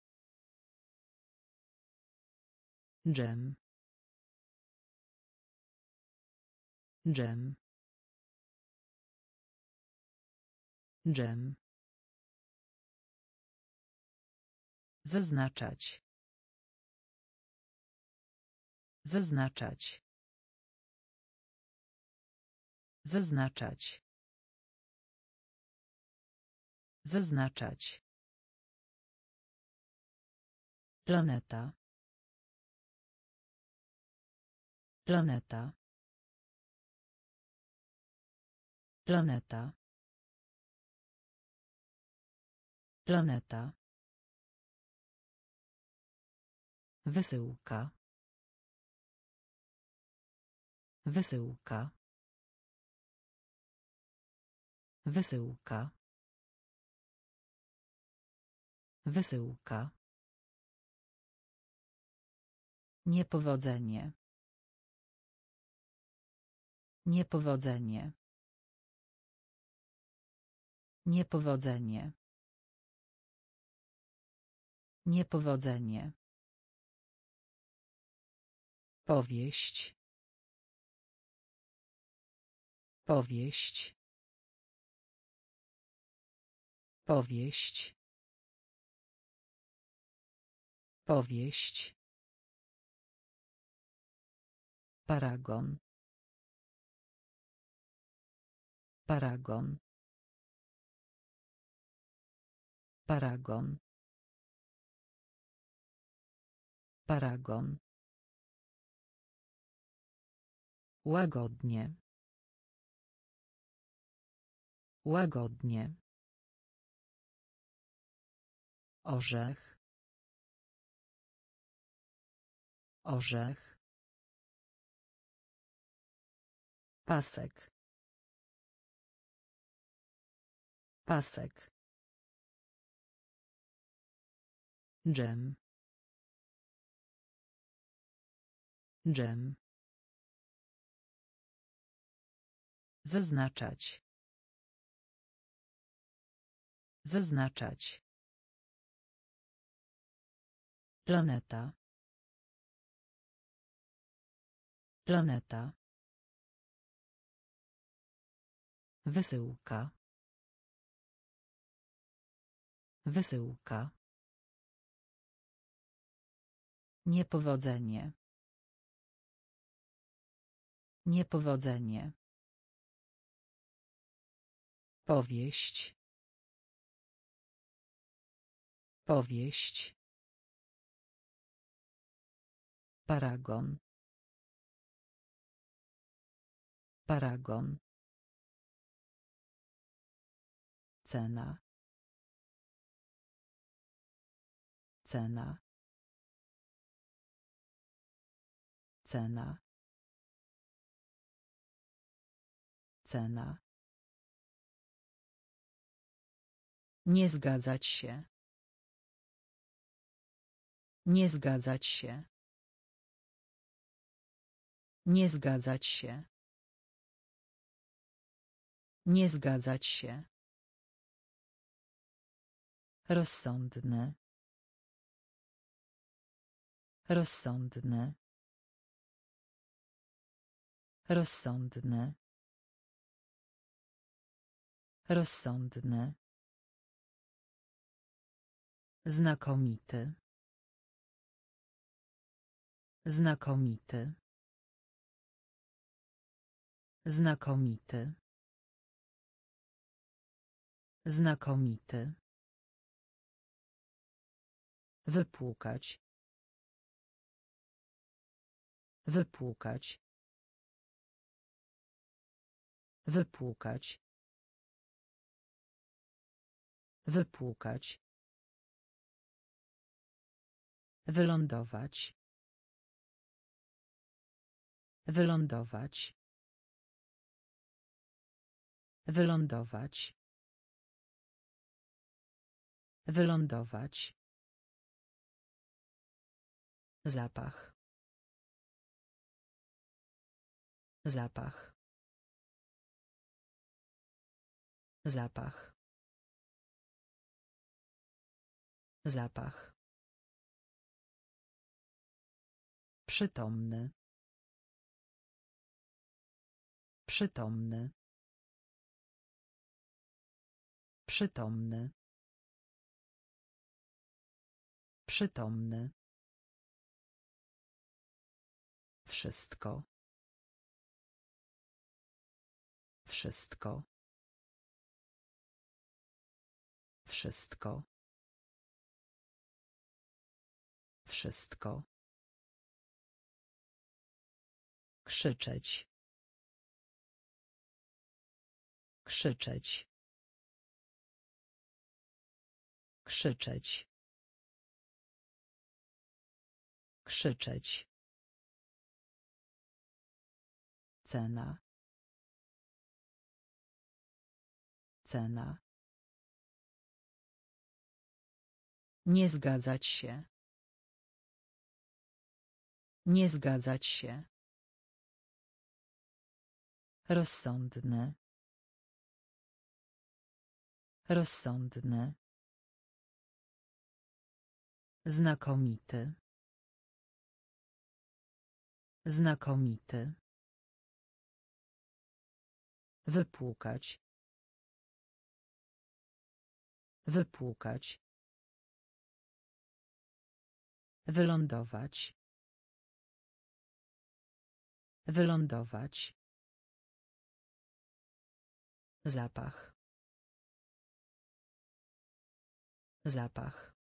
Dżem. Dżem. Dżem. Wyznaczać. Wyznaczać. Wyznaczać. Wyznaczać. Planeta. Planeta. Planeta. Planeta. Wysyłka. Wysyłka. Wysyłka. Wysyłka. Niepowodzenie. Niepowodzenie. Niepowodzenie. Niepowodzenie. Powieść. Powieść. Powieść. Powieść. Paragon. Paragon. Paragon. Paragon. Łagodnie. Łagodnie. Orzech. Orzech. Pasek. Pasek. Dżem. Dżem. Wyznaczać. Wyznaczać. Planeta. Planeta. Wysyłka. Wysyłka. Niepowodzenie. Niepowodzenie. Powieść. Powieść. Paragon. Paragon. Cena. Cena. Cena. Cena. Nie zgadzać się. Nie zgadzać się. Nie zgadzać się. Nie zgadzać się. Rozsądny. Rozsądny. Rozsądny. Rozsądny. Znakomity. Znakomity. Znakomity. Znakomity. Wypłukać. Wypłukać. Wypłukać. Wypłukać. Wylądować. Wylądować. Wylądować. Wylądować. Zapach. Zapach. Zapach. Zapach. Przytomny. Przytomny. Przytomny. Przytomny. Wszystko. Wszystko. Wszystko. Wszystko. Krzyczeć. Krzyczeć. Krzyczeć. Krzyczeć. Cena. Cena. Nie zgadzać się. Nie zgadzać się. Rozsądny. Rozsądny. Znakomity. Znakomity. Wypłukać. Wypłukać. Wylądować. Wylądować. Zapach. Zapach.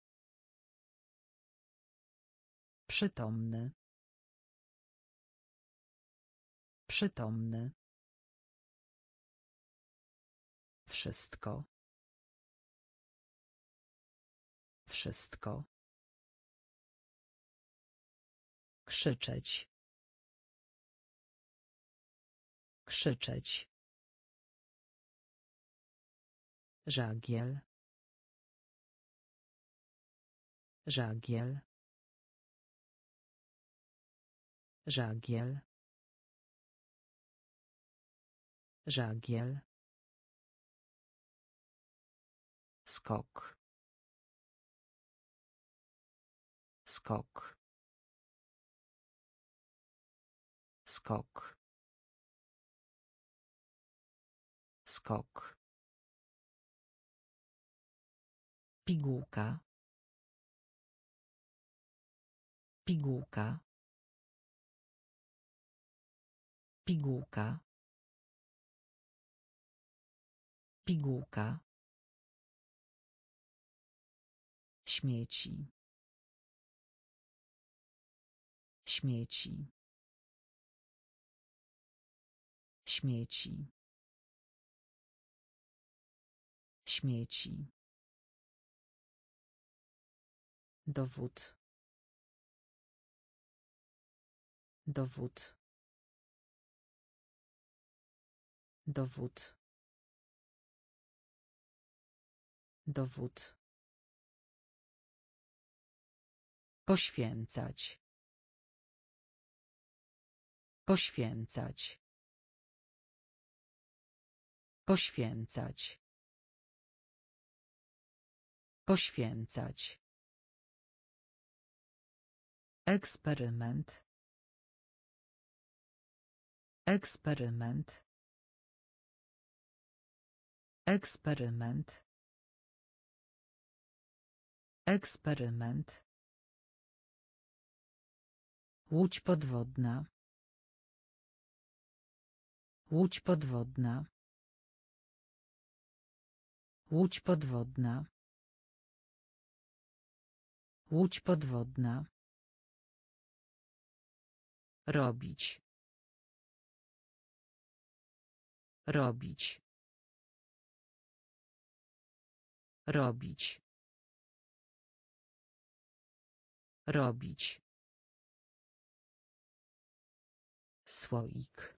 Przytomny. Przytomny. Wszystko. Wszystko. Krzyczeć. Krzyczeć. Żagiel. Żagiel. Żagiel. Żagiel. Skok. Skok. Skok. Skok. Pigułka. Pigułka. Pigułka. Pigułka. Śmieci. Śmieci. Śmieci. Śmieci. Dowód. Dowód. Dowód. Dowód. Poświęcać. Poświęcać. Poświęcać. Poświęcać. Eksperyment. Eksperyment. Eksperyment. Eksperyment. Łódź podwodna. Łódź podwodna. Łódź podwodna. Łódź podwodna. Robić. Robić. Robić. Robić. Słoik.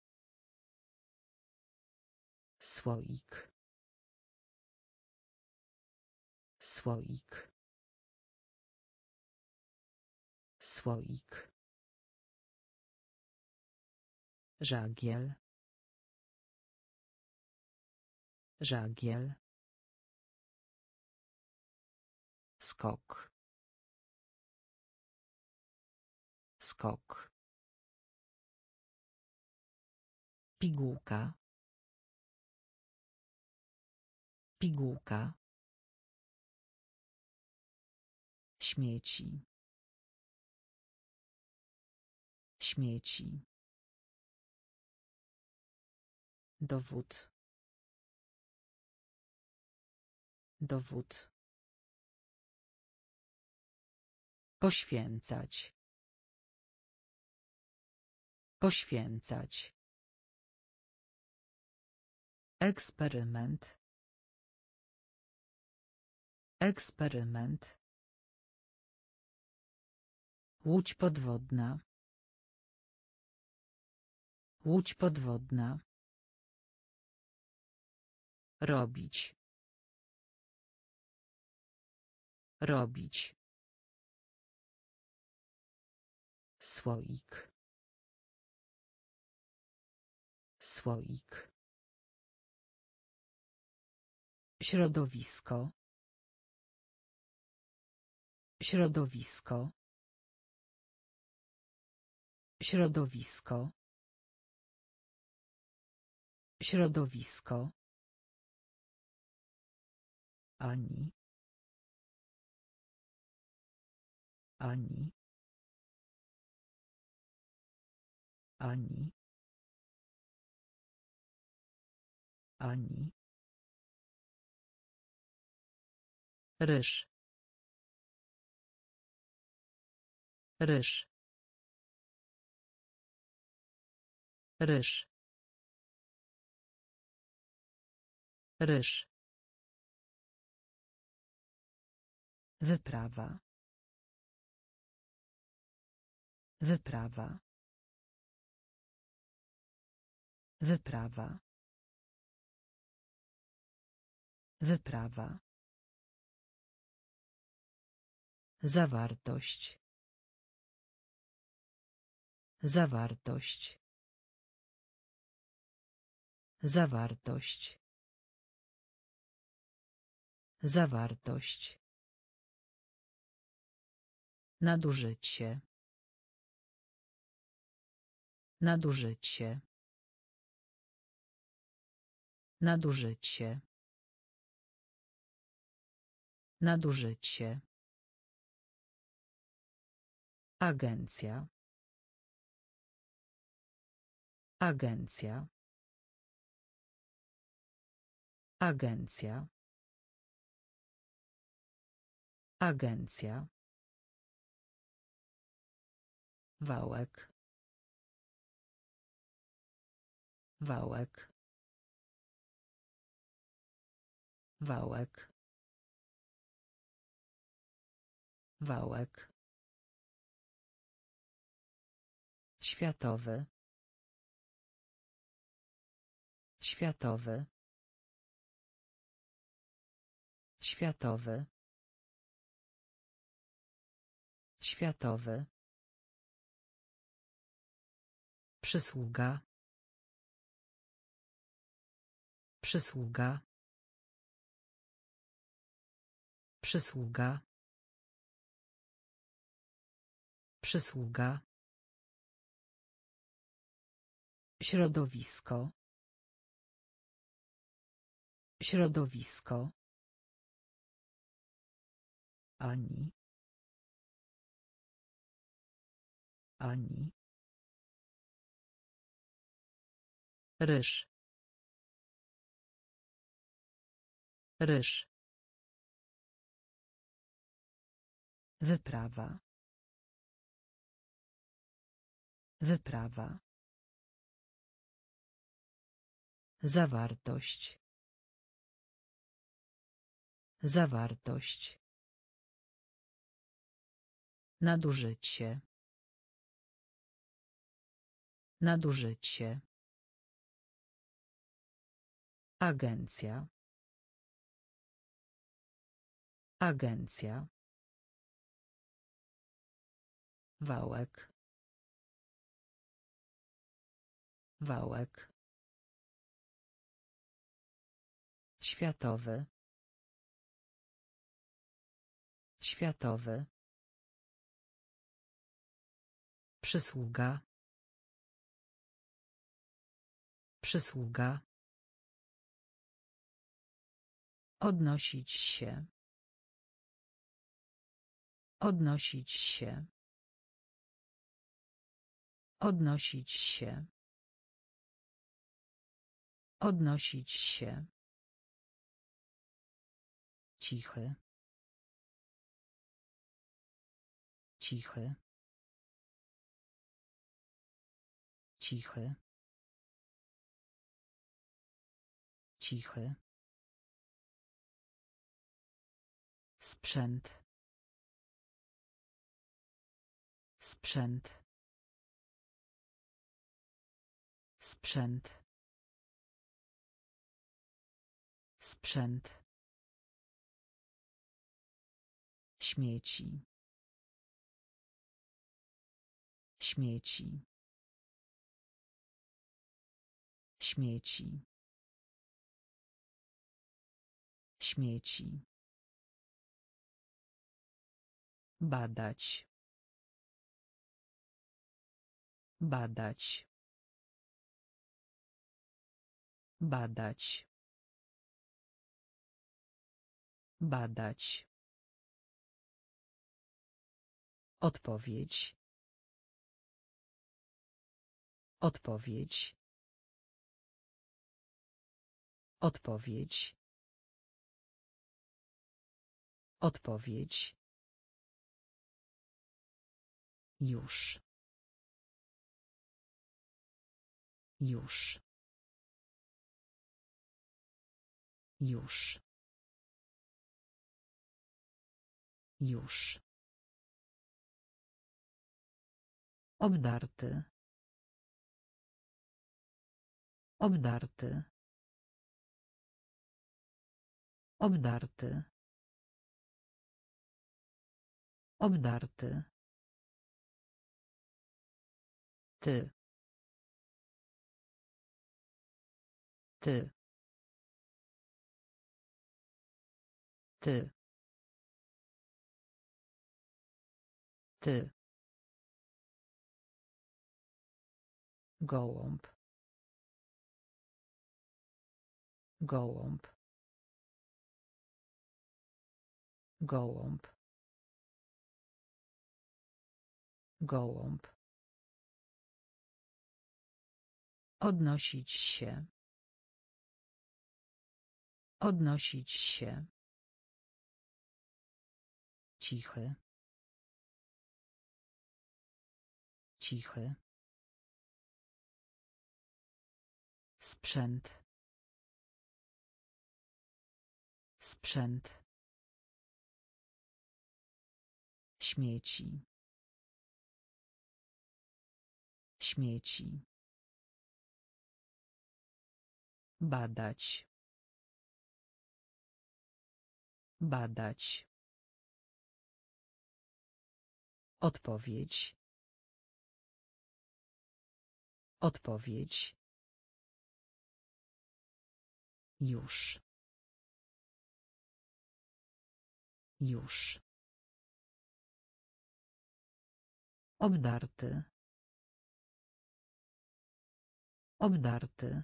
Słoik. Słoik. Słoik. Żagiel. Żagiel. Skok. Skok. Pigułka. Pigułka. Śmieci. Śmieci. Dowód. Dowód. Poświęcać. Poświęcać. Eksperyment. Eksperyment. Łódź podwodna. Łódź podwodna. Robić. Robić. Słoik. Słoik. Środowisko. Środowisko. Środowisko. Środowisko. Ani. Ani. Ani. Ani. Ryż. Ryż. Ryż. Ryż. Wyprawa. Wyprawa. Wyprawa. Wyprawa. Zawartość. Zawartość. Zawartość. Zawartość. Nadużycie. Nadużycie. Nadużycie. Nadużycie. Agencja. Agencja. Agencja. Agencja. Wałek. Wałek. Wałek. Wałek. Światowy. Światowy. Światowy. Światowy. Przysługa. Przysługa. Przysługa. Przysługa. Środowisko. Środowisko. Ani. Ani. Ryż. Ryż. Wyprawa. Wyprawa. Zawartość. Zawartość. Nadużycie. Nadużycie. Agencja. Agencja. Wałek. Wałek. Światowy. Światowy. Przysługa. Przysługa. Odnosić się. Odnosić się. Odnosić się. Odnosić się. Cichy. Cichy. Cichy. Cichy. Sprzęt. Sprzęt. Sprzęt. Sprzęt. Śmieci. Śmieci. Śmieci. Śmieci. Badać. Badać. Badać. Badać. Odpowiedź. Odpowiedź. Odpowiedź. Odpowiedź. Już. Już. Już. Już. Obdarty. Obdarty. Obdarty. Obdarty. Ty. Ty. Ty. Ty. Gołąb. Gołąb. Gołąb. Gołąb. Odnosić się. Odnosić się. Cichy. Cichy. Sprzęt. Sprzęt. Śmieci. Śmieci. Badać. Badać. Odpowiedź. Odpowiedź. Już. Już. Obdarty. Obdarty.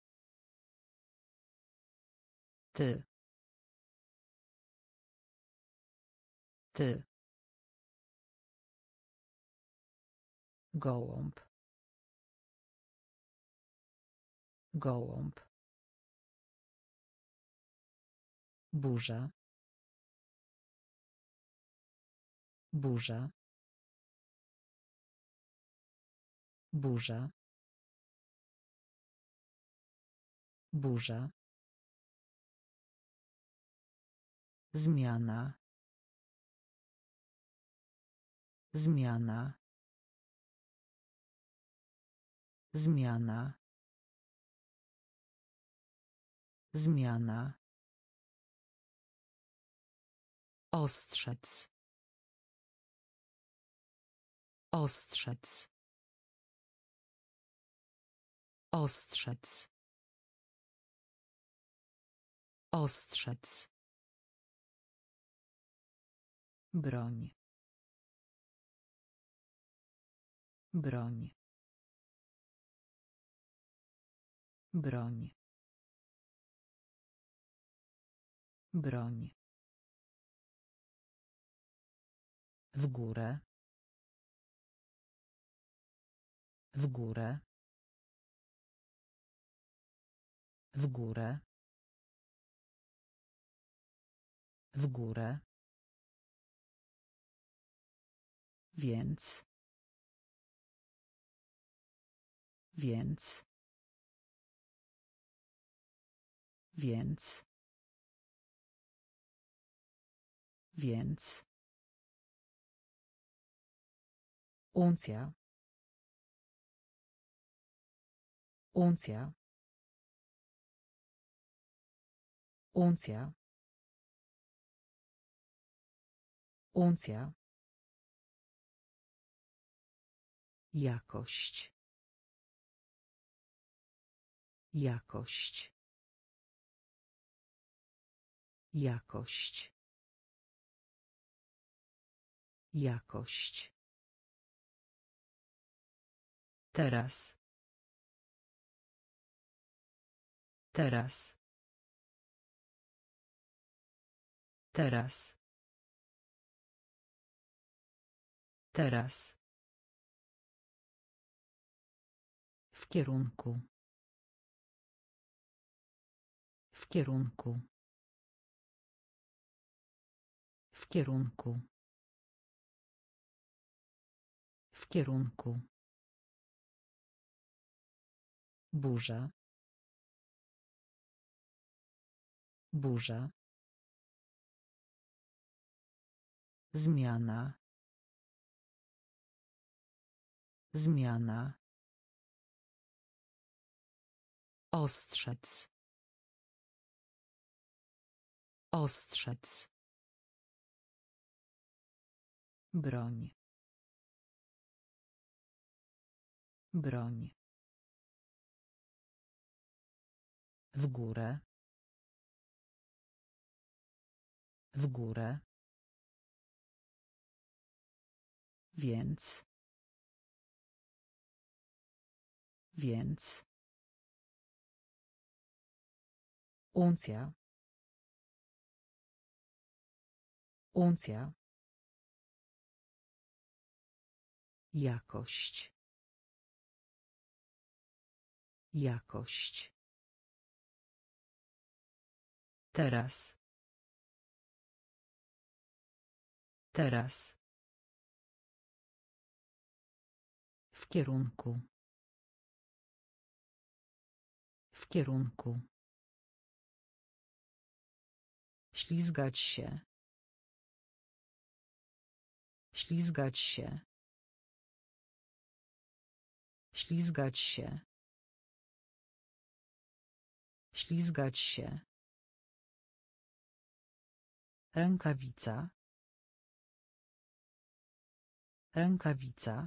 Ty. Ty. Gołąb. Gołąb. Burza. Burza. Burza. Burza. Zmiana. Zmiana. Zmiana. Zmiana. Ostrzec. Ostrzec. Ostrzec. Ostrzec. Broń. Broń. Broń. Broń. W górę. W górę. W górę. W górę. Więc. Więc. Więc. Więc. Uncja. Uncja. Uncja. Uncja. Jakość. Jakość. Jakość. Jakość. Teraz. Teraz. Teraz. Teraz. W kierunku. W kierunku. W kierunku. W kierunku. Burza. Burza. Zmiana. Zmiana. Ostrzec. Ostrzec. Broń. Broń. W górę. W górę. Więc. Więc. Uncja. Uncja. Jakość. Jakość. Teraz. Teraz. W kierunku. W kierunku. Ślizgać się. Ślizgać się. Ślizgać się. Ślizgać się. Rękawica. Rękawica.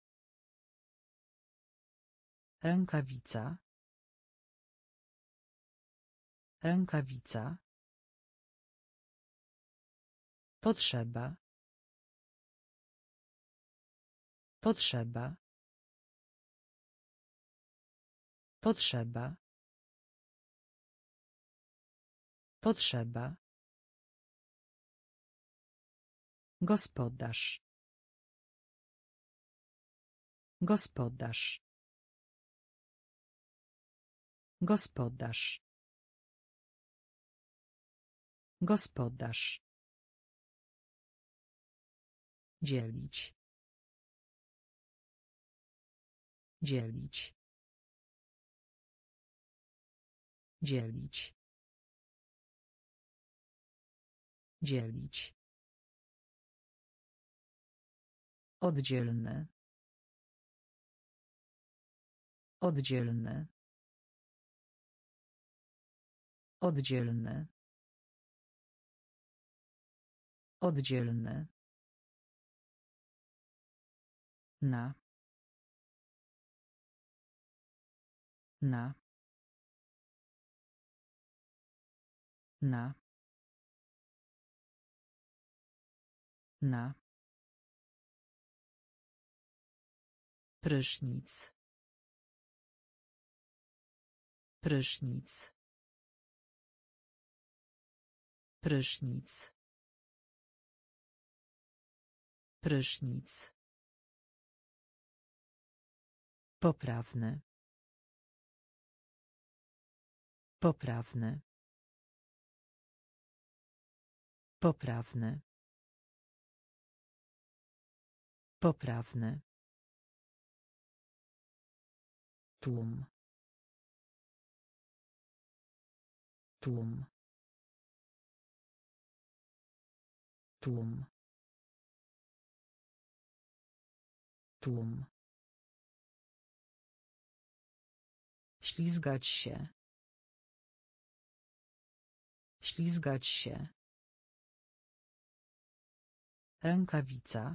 Rękawica. Rękawica. Potrzeba. Potrzeba. Potrzeba. Potrzeba. Gospodarz. Gospodarz. Gospodarz. Gospodarz. Dzielić. Dzielić. Dzielić. Dzielić. Oddzielny. Oddzielny. Oddzielny. Oddzielny. Na. Na. Na. Na. Prysznic. Prysznic. Prysznic. Prysznic. Poprawny. Poprawny. Poprawny. Poprawny. Tłum. Tłum. Tłum. Tłum. Ślizgać się. Ślizgać się. Rękawica.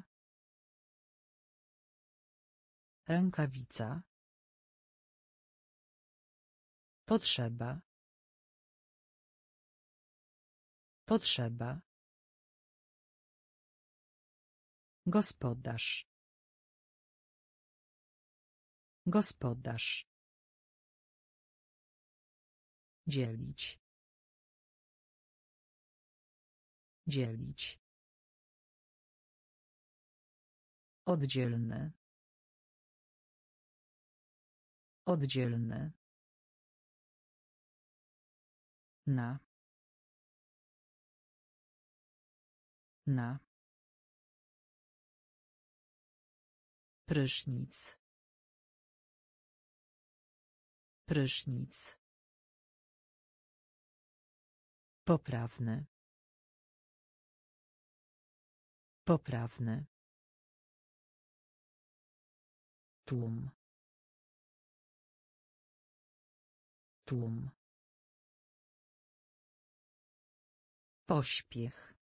Rękawica. Potrzeba. Potrzeba. Gospodarz. Gospodarz. Dzielić. Dzielić. Oddzielny. Oddzielny. Na. Na. Prysznic. Prysznic. Poprawny. Poprawny. Tłum. Tłum. Pośpiech.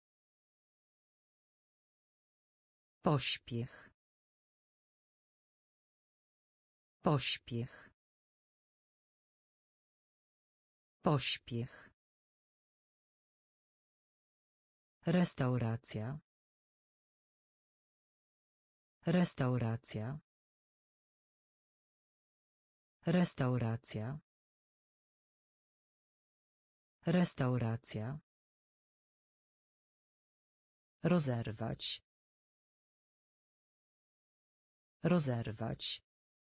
Pośpiech. Pośpiech. Pośpiech. Restauracja. Restauracja. Restauracja. Restauracja. Rozerwać. Rozerwać.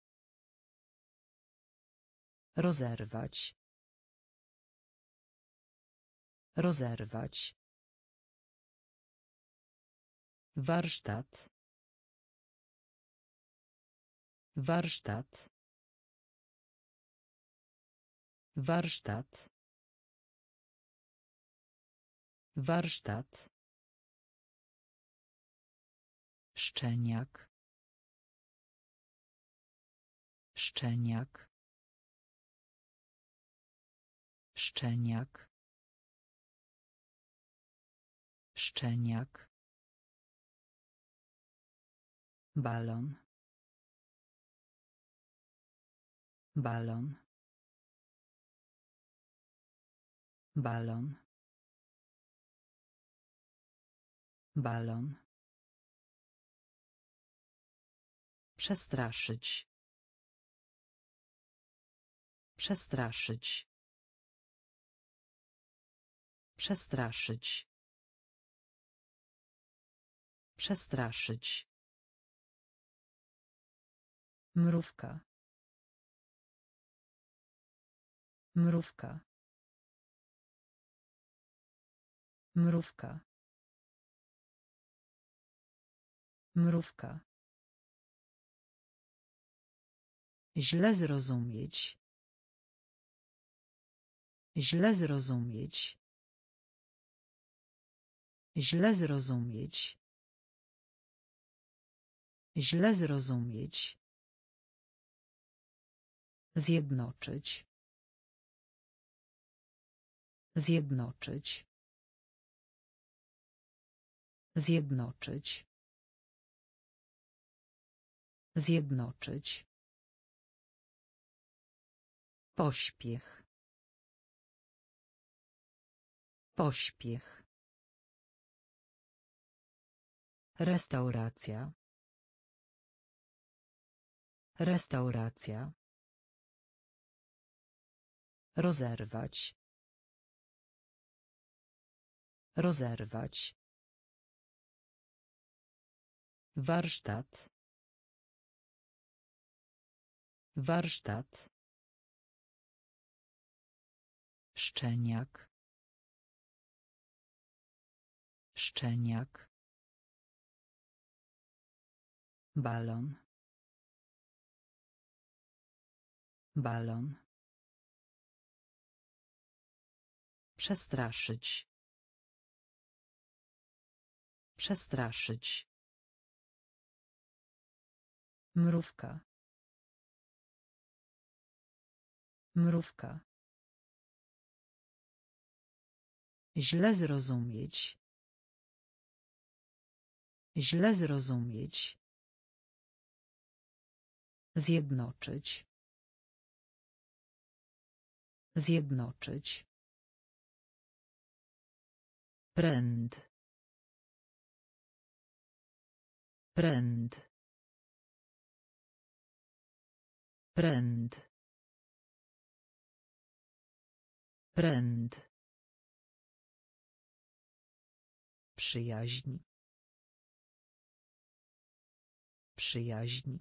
Rozerwać. Rozerwać. Warsztat. Warsztat. Warsztat. Warsztat. Szczeniak. Szczeniak. Szczeniak. Szczeniak. Balon. Balon. Balon. Balon. Przestraszyć. Przestraszyć. Przestraszyć. Przestraszyć. Mrówka. Mrówka. Mrówka. Mrówka. Źle zrozumieć. Źle zrozumieć. Źle zrozumieć. Źle zrozumieć. Zjednoczyć. Zjednoczyć. Zjednoczyć. Zjednoczyć. Pośpiech. Pośpiech. Restauracja. Restauracja. Rozerwać. Rozerwać. Warsztat. Warsztat. Szczeniak. Szczeniak. Balon. Balon. Przestraszyć. Przestraszyć. Mrówka. Mrówka. Źle zrozumieć. Źle zrozumieć. Zjednoczyć. Zjednoczyć. Pręd. Pręd. Pręd. Pręd. Przyjaźń. Przyjaźń.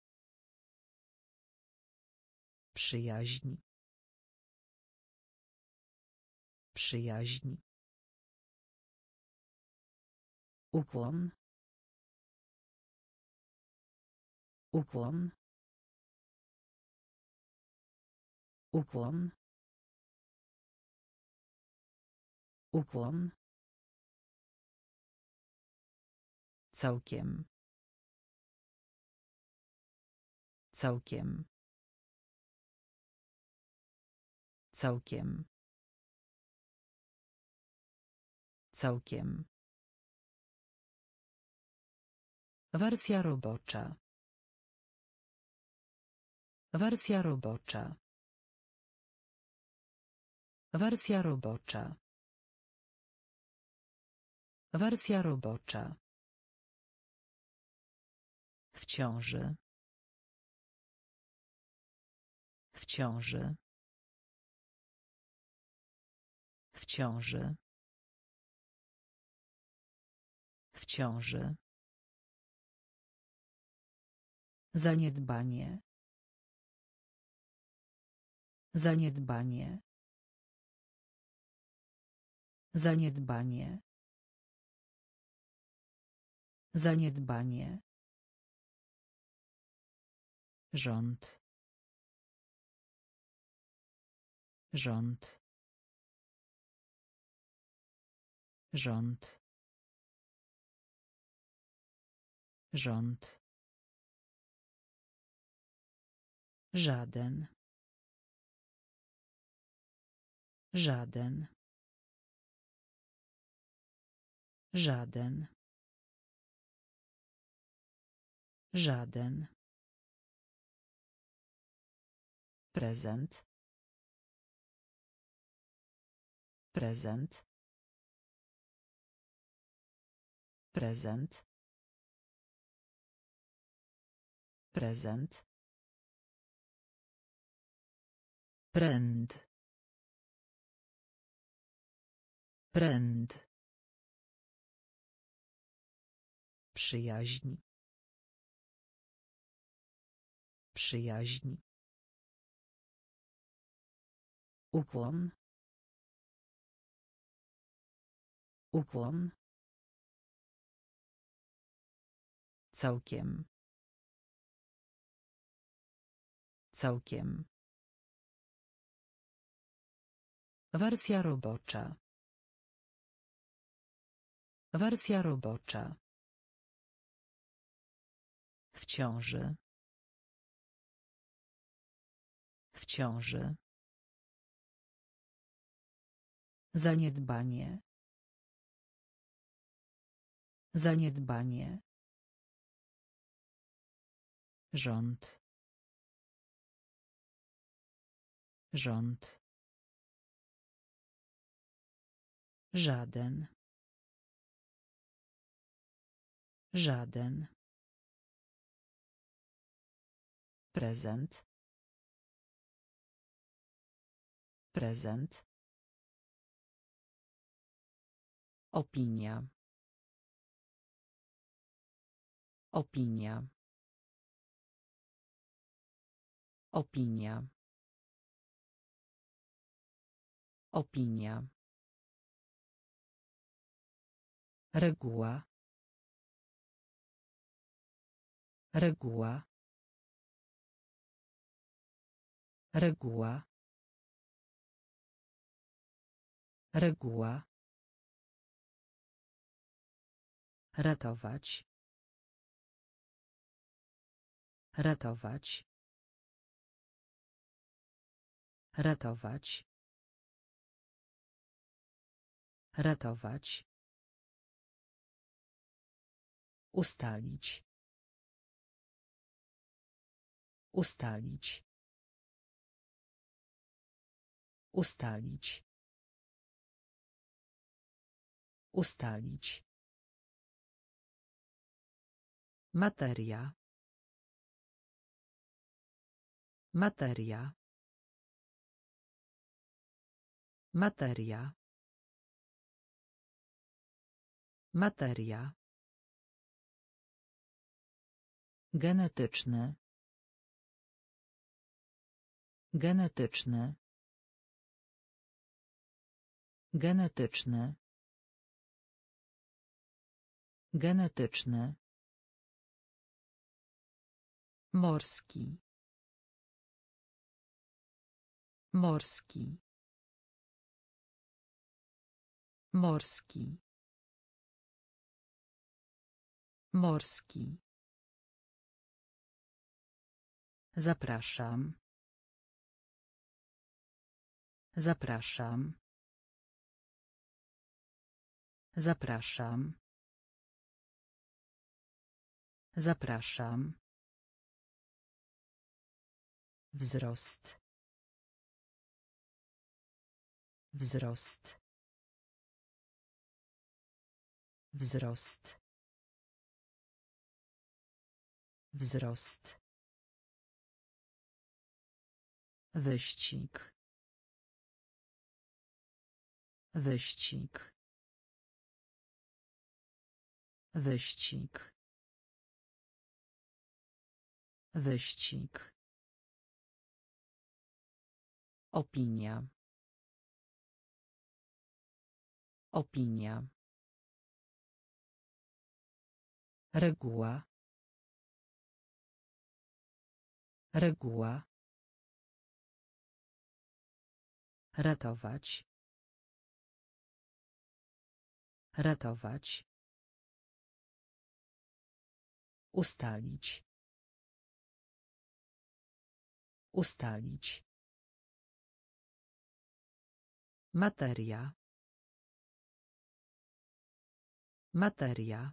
Przyjaźń. Przyjaźń. Ukłon. Ukłon. Ukłon. Ukłon. Całkiem. Całkiem. Całkiem. Całkiem. Wersja robocza. Wersja robocza. Wersja robocza. Wersja robocza. W ciąży. W ciąży. W ciąży. W ciąży. Zaniedbanie. Zaniedbanie. Zaniedbanie. Zaniedbanie. Rząd. Rząd. Rząd. Rząd. Żaden. Żaden. Żaden. Żaden. Prezent. Prezent. Prezent. Prezent. Pręd. Pręd. Przyjaźń. Przyjaźń. Ukłon. Ukłon. Całkiem. Całkiem. Wersja robocza. Wersja robocza. W ciąży. W ciąży. Zaniedbanie. Zaniedbanie. Rząd. Rząd. Żaden. Żaden. Prezent. Prezent. Opinia. Opinia. Opinia. Opinia. Reguła. Reguła. Reguła. Reguła. Ratować. Ratować. Ratować. Ratować. Ustalić. Ustalić. Ustalić. Ustalić. Materia. Materia. Materia. Materia. Genetyczny. Genetyczny. Genetyczny. Genetyczny. Morski. Morski. Morski. Morski. Zapraszam. Zapraszam. Zapraszam. Zapraszam. Wzrost. Wzrost. Wzrost. Wzrost. Wyścig. Wyścig. Wyścig. Wyścig. Opinia. Opinia. Reguła. Reguła. Ratować. Ratować. Ustalić. Ustalić. Materia. Materia.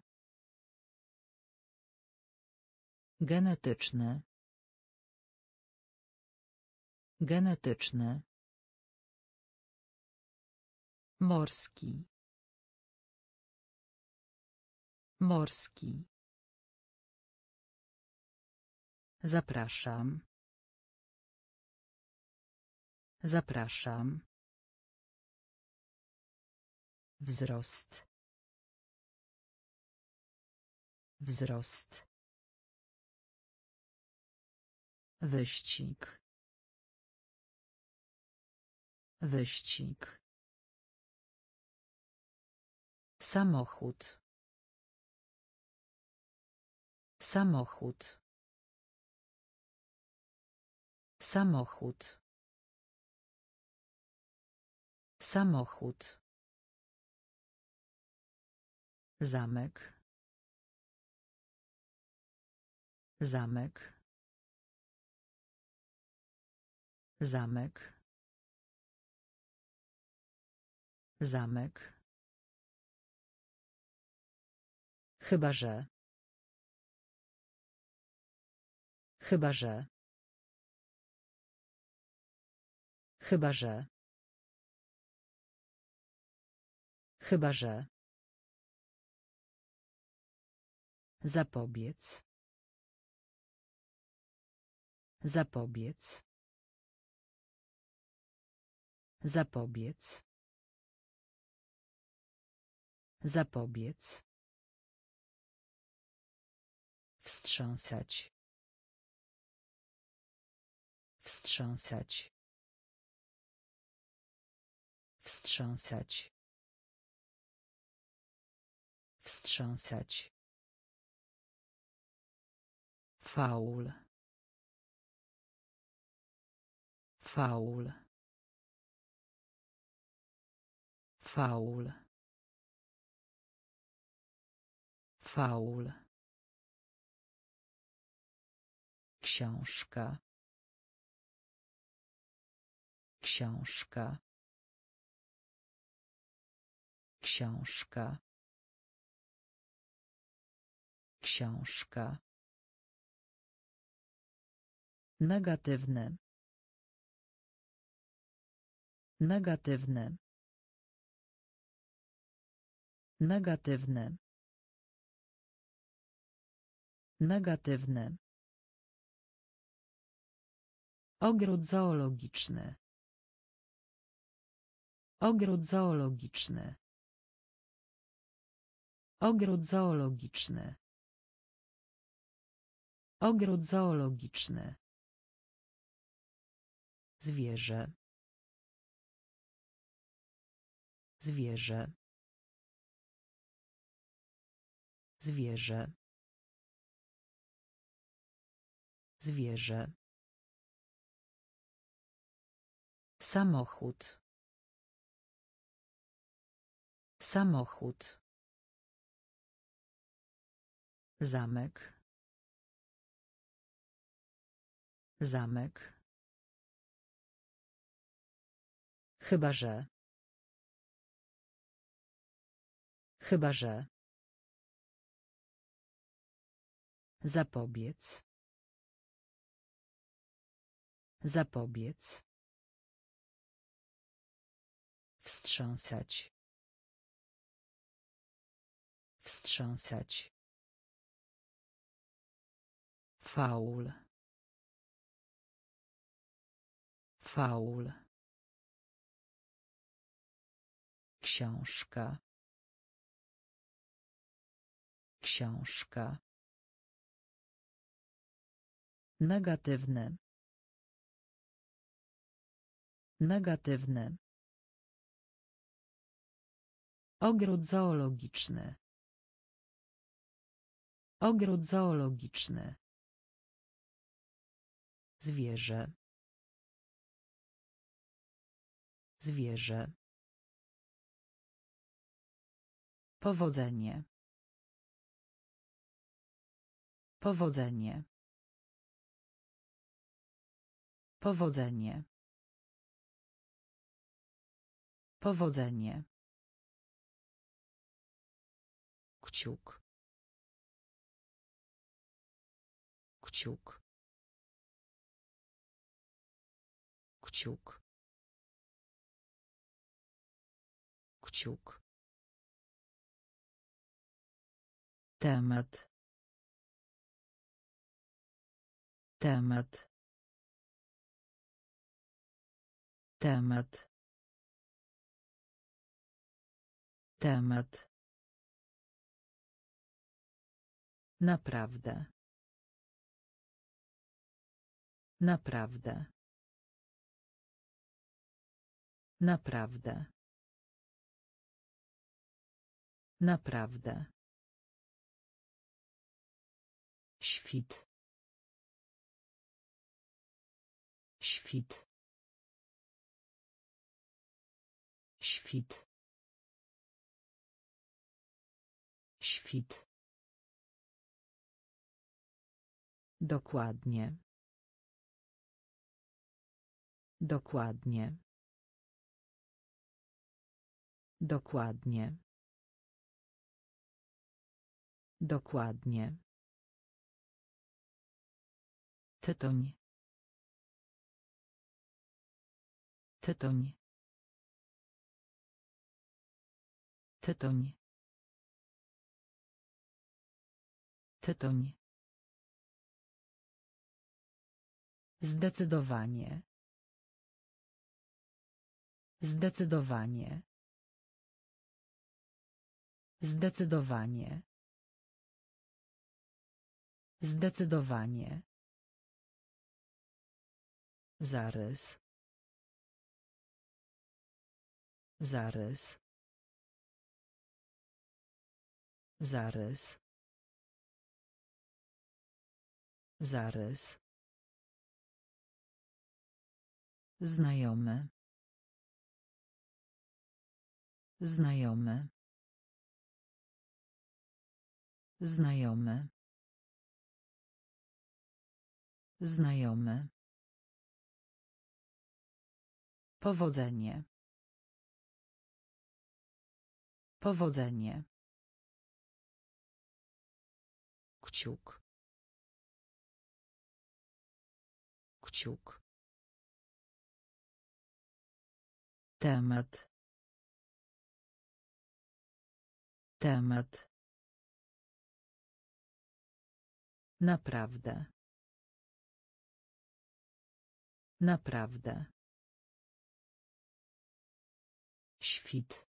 Genetyczny. Genetyczny. Morski. Morski. Zapraszam. Zapraszam. Wzrost. Wzrost. Wyścig. Wyścig. Samochód. Samochód. Samochód. Samochód. Zamek. Zamek. Zamek. Zamek. Chyba że. Chyba że. Chyba że. Chyba że. Zapobiec. Zapobiec. Zapobiec. Zapobiec. Wstrząsać. Wstrząsać. Wstrząsać. Wstrząsać. Faul. Faul. Faul. Faul. Książka. Książka. Książka. Książka. Negatywne. Negatywne. Negatywny. Negatywny. Ogród zoologiczny. Ogród zoologiczny. Ogród zoologiczny. Ogród zoologiczny. Zwierzę. Zwierzę. Zwierzę. Zwierzę. Samochód. Samochód. Zamek. Zamek. Chyba że. Chyba że. Zapobiec. Zapobiec. Wstrząsać. Wstrząsać. Faul. Faul. Książka. Książka. Negatywny. Negatywny. Ogród zoologiczny. Ogród zoologiczny. Zwierzę. Zwierzę. Powodzenie. Powodzenie. Powodzenie. Powodzenie. Kciuk. Kciuk. Kciuk. Kciuk. Temat. Temat. Temat. Temat. Naprawdę. Naprawdę. Naprawdę. Naprawdę. Świt. Świt. Świt. Świt. Dokładnie. Dokładnie. Dokładnie. Dokładnie. Tytoń. Tytoń. Tytoń. Tytoń. Zdecydowanie. Zdecydowanie. Zdecydowanie. Zdecydowanie. Zarys. Zarys. Zarys. Zarys. Znajomy. Znajomy. Znajomy. Znajomy. Powodzenie. Powodzenie. Kciuk. Kciuk. Temat. Temat. Naprawdę. Naprawdę. Świt.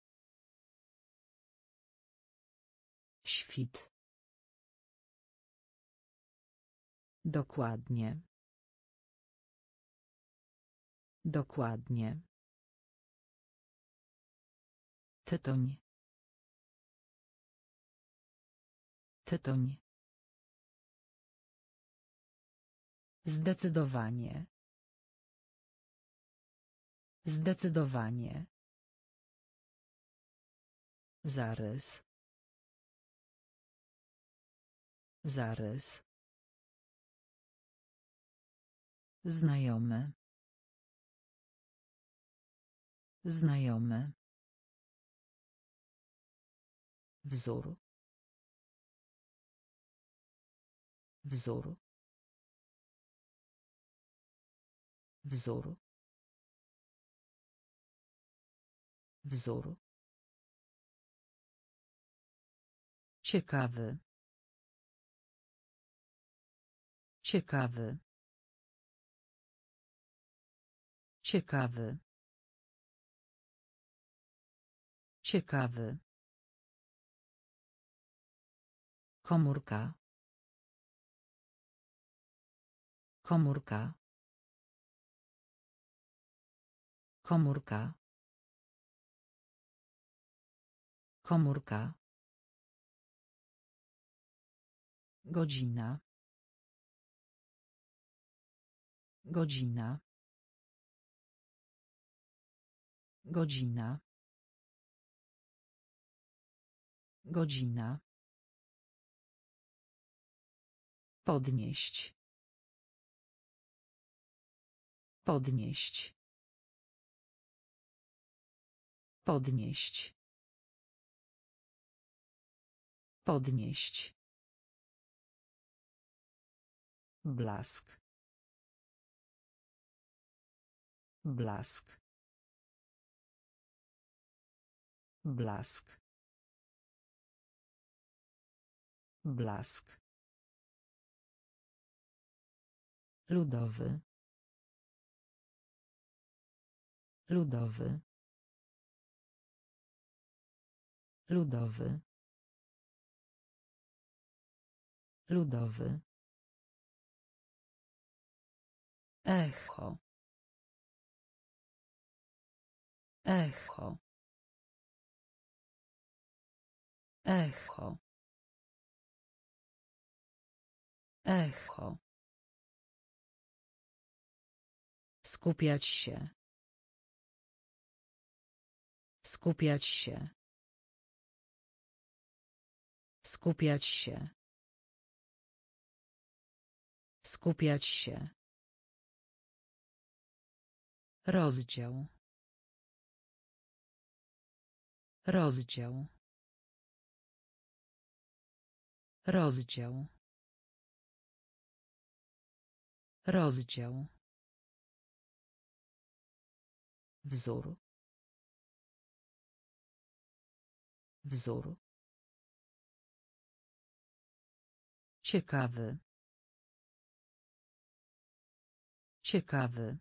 Świt. Dokładnie. Dokładnie. Tytoń. Tytoń. Zdecydowanie. Zdecydowanie. Zarys. Zarys. Znajomy. Znajomy. Wzór. Wzór. Wzór. Wzór. Ciekawy. Ciekawy. Ciekawy. Ciekawy. Komórka. Komórka. Komórka. Komórka. Godzina. Godzina. Godzina. Godzina. Podnieść. Podnieść. Podnieść. Podnieść. Blask. Blask. Blask. Blask. Ludowy. Ludowy. Ludowy. Ludowy. Echo. Echo. Echo. Echo. Skupiać się. Skupiać się. Skupiać się. Skupiać się. Rozdział. Rozdział. Rozdział. Rozdział. Wzór. Wzór. Ciekawy. Ciekawy.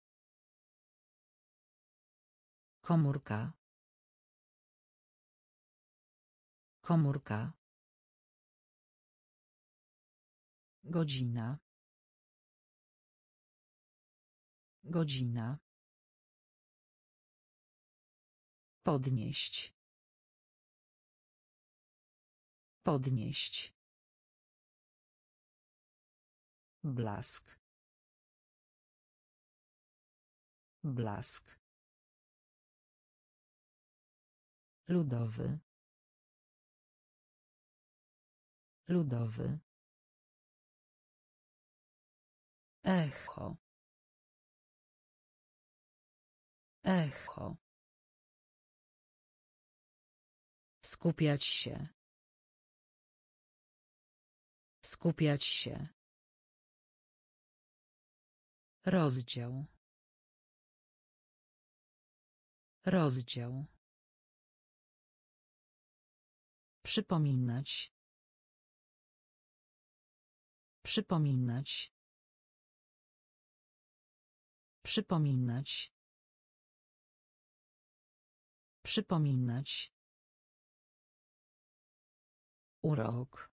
Komórka. Komórka. Godzina. Godzina. Podnieść. Podnieść. Blask. Blask. Ludowy. Ludowy. Echo. Echo. Skupiać się. Skupiać się. Rozdział. Rozdział. Przypominać. Przypominać. Przypominać. Przypominać. Urok.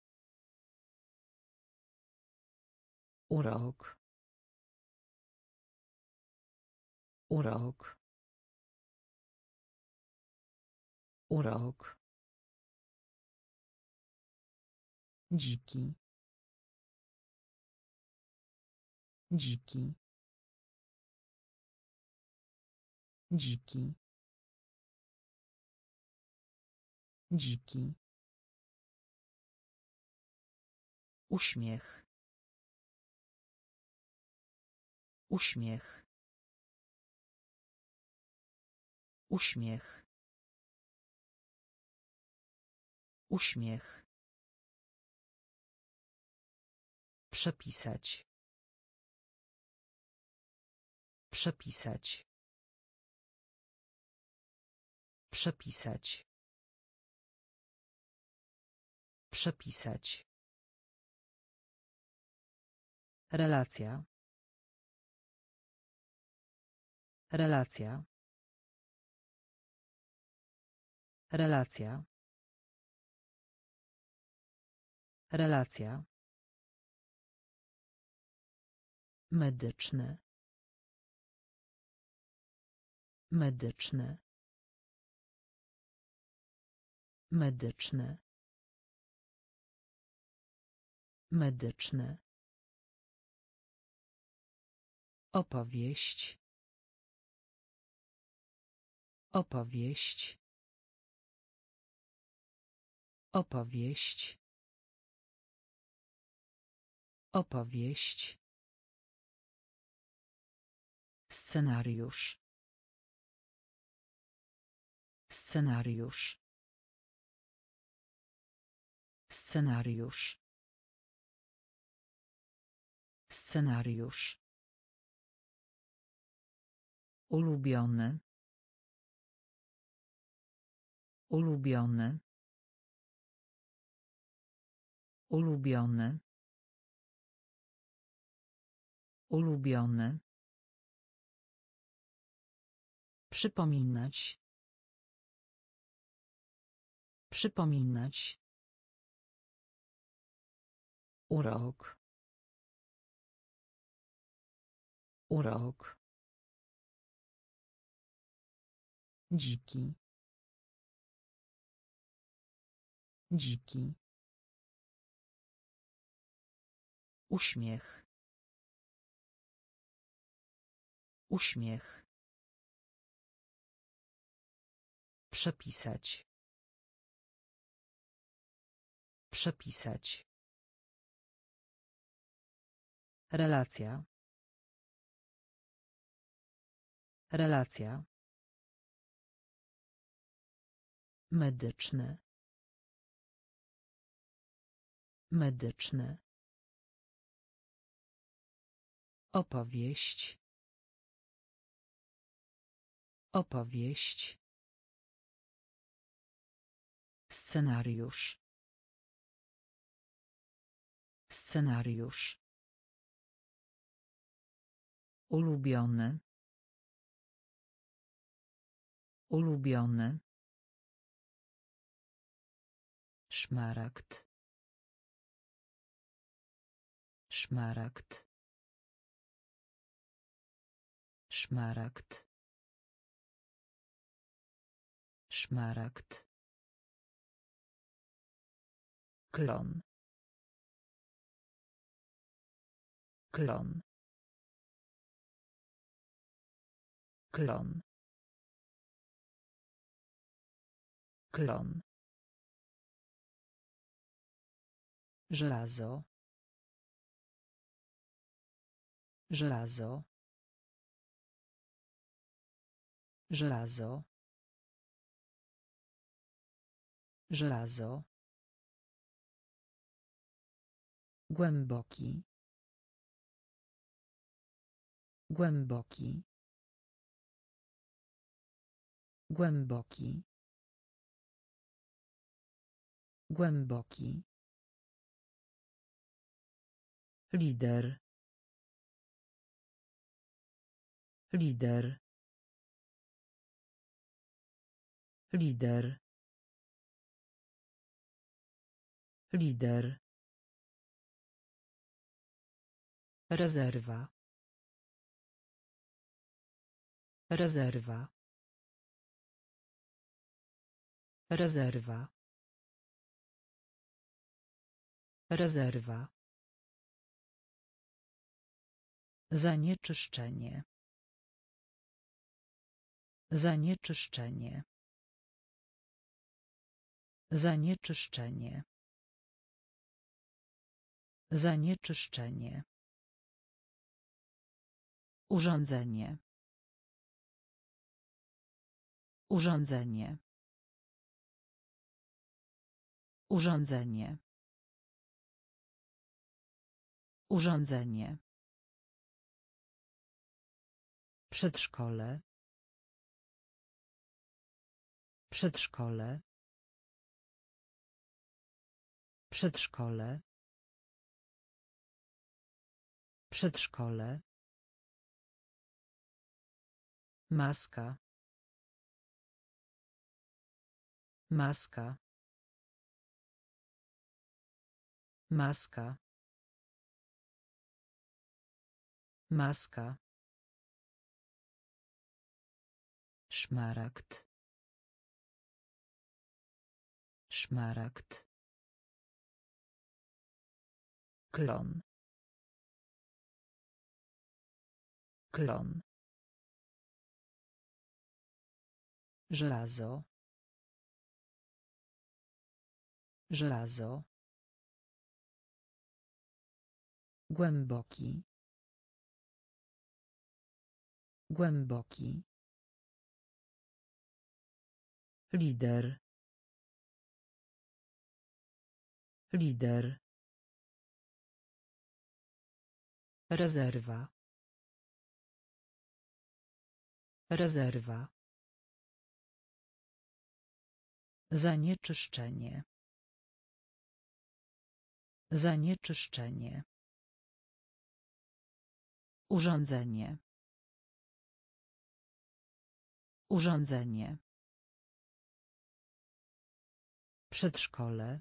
Urok. Urok. Urok. Dziki. Dziki. Dziki. Dziki. Uśmiech. Uśmiech. Uśmiech. Uśmiech. Przepisać. Przepisać. Przepisać. Przepisać. Relacja. Relacja. Relacja. Relacja. Medyczny. Medyczny. Medyczny. Medyczny. Opowieść. Opowieść. Opowieść. Opowieść. Scenariusz. Scenariusz. Scenariusz. Scenariusz. Ulubiony. Ulubiony. Ulubiony. Ulubiony. Przypominać. Przypominać. Urok. Urok. Dziki. Dziki. Uśmiech. Uśmiech. Przepisać. Przepisać. Relacja. Relacja. Medyczny. Medyczny. Opowieść. Opowieść. Scenariusz. Scenariusz. Ulubiony. Ulubiony. Szmaragd. Szmaragd. Szmaragd. Szmaragd. Klon. Klon. Klon. Klon. Żelazo. Żelazo. Żelazo. Żelazo. Głęboki. Głęboki. Głęboki. Głęboki. Lider. Lider. Lider. Lider. Rezerwa. Rezerwa. Rezerwa. Rezerwa. Zanieczyszczenie. Zanieczyszczenie. Zanieczyszczenie. Zanieczyszczenie. Urządzenie. Urządzenie. Urządzenie. Urządzenie. Przedszkole. Przedszkole. Przedszkole. Przedszkole. Maska. Maska. Maska. Maska. Szmaragd. Szmaragd. Klon. Klon. Żelazo. Żelazo. Głęboki. Głęboki. Lider. Lider. Rezerwa. Rezerwa. Zanieczyszczenie. Zanieczyszczenie. Urządzenie. Urządzenie. Przedszkole.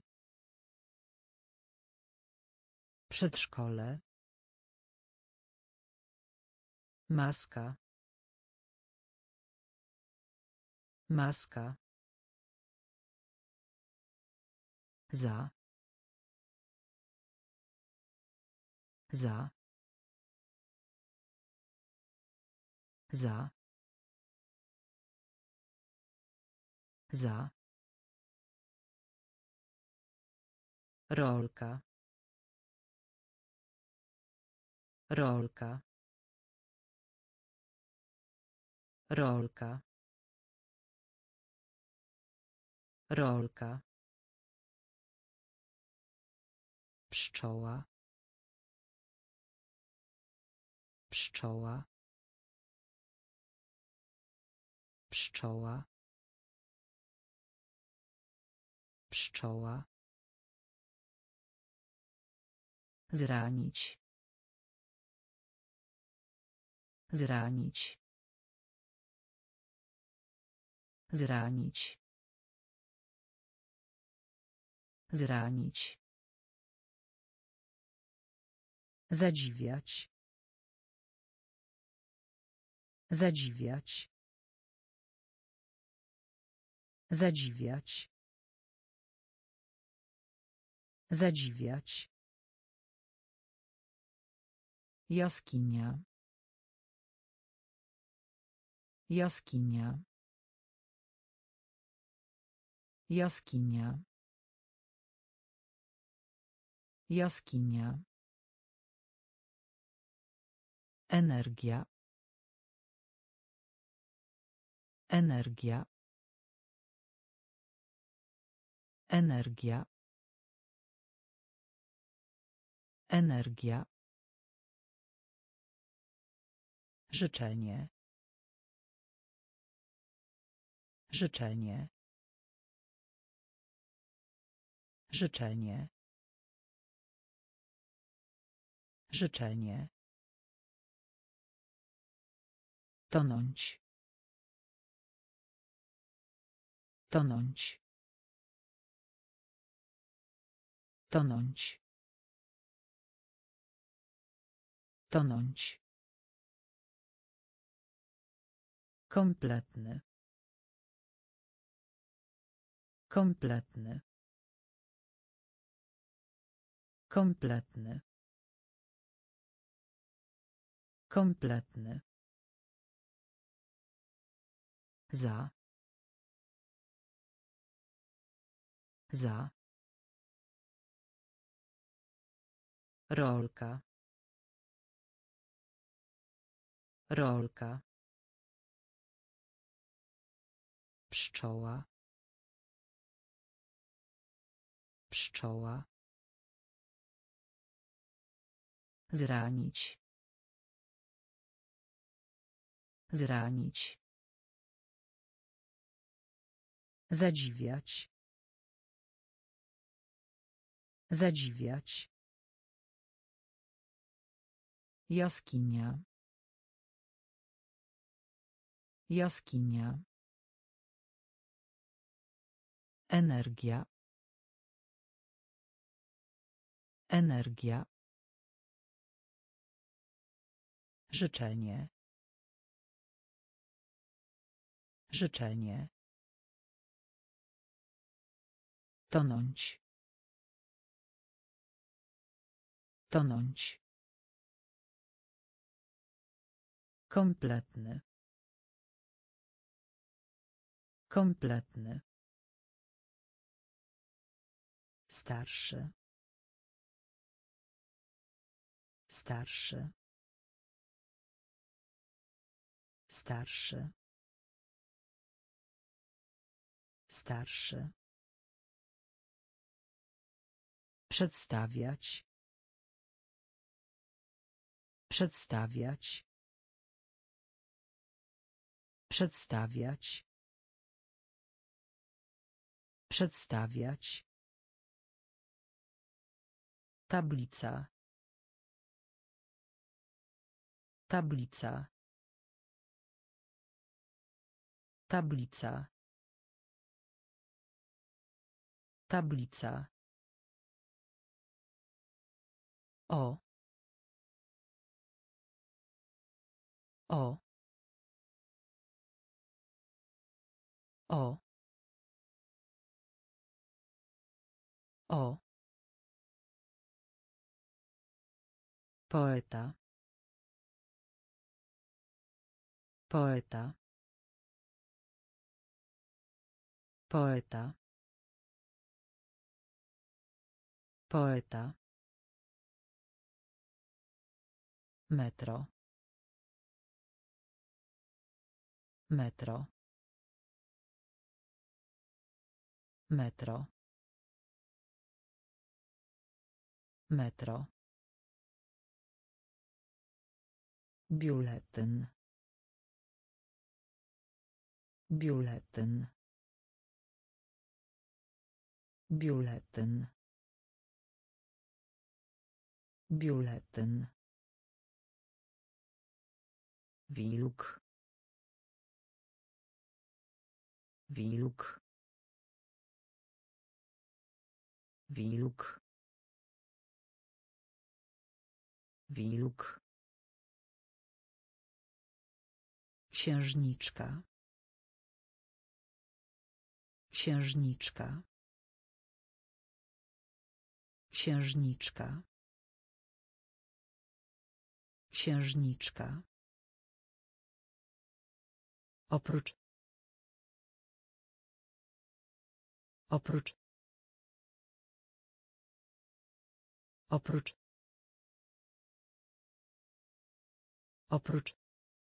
Przedszkole. Maska. Maska. Za. Za. Za. Za. Rolka. Rolka. Rolka. Rolka. Pszczoła. Pszczoła. Pszczoła. Pszczoła. Zranić. Zranić. Zranić. Zranić. Zadziwiać. Zadziwiać. Zadziwiać. Zadziwiać. Jaskinia. Jaskinia. Jaskinia. Jaskinia. Energia. Energia. Energia. Energia. Życzenie. Życzenie. Życzenie. Życzenie. Tonąć. Tonąć. Tonąć. Tonąć. Kompletny. Kompletny. Kompletny. Kompletny. Za. Za. Rolka. Rolka. Pszczoła. Pszczoła. Zranić. Zranić. Zadziwiać. Zadziwiać. Jaskinia. Jaskinia. Energia. Energia. Życzenie. Życzenie. Tonąć. Tonąć. Kompletny. Kompletny. Starszy. Starszy. Starszy. Starszy. Przedstawiać. Przedstawiać. Przedstawiać. Przedstawiać. Tablica. Tablica. Tablica. Tablica. O. O. O. O. Poeta. Poeta. Poeta. Poeta. Metro. Metro. Metro. Metro. Biuletyn. Biuletyn. Biuletyn. Biuletyn. Wilk. Wilk. Wilk. Wilk. Księżniczka. Księżniczka. Księżniczka. Księżniczka. Oprócz. Oprócz. Oprócz. Oprócz.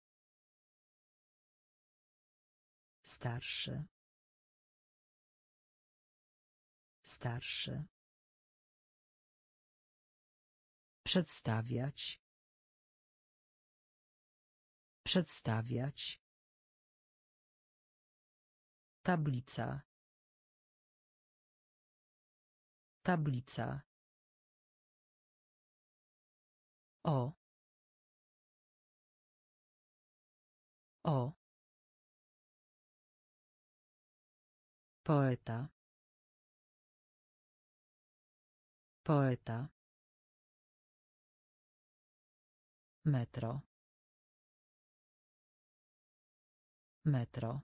Starszy. Starszy. Przedstawiać. Przedstawiać. Tablica. Tablica. O. O. Poeta. Poeta. Metro. Metro.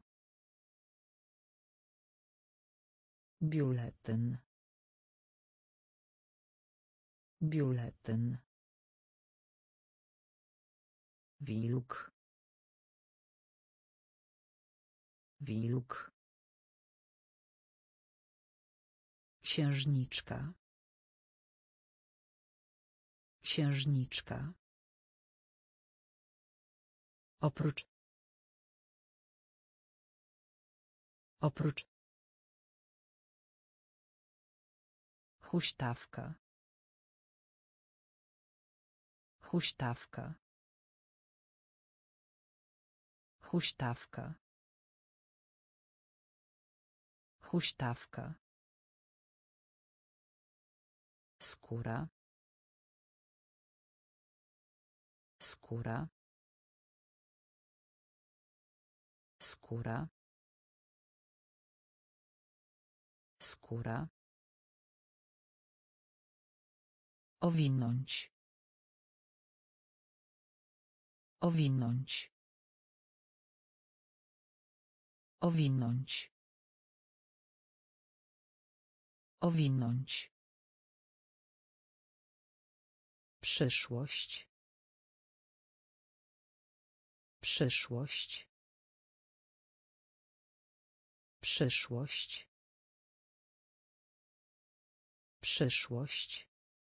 Biuletyn. Biuletyn. Wilk. Wilk. Księżniczka. Księżniczka. Oprócz. Oprócz. Huśtawka. Huśtawka. Huśtawka. Huśtawka. Skóra. Skóra. Skóra. Skóra. Owinąć. Owinąć. Owinąć. Owinąć. Przyszłość. Przyszłość. Przyszłość. Przyszłość.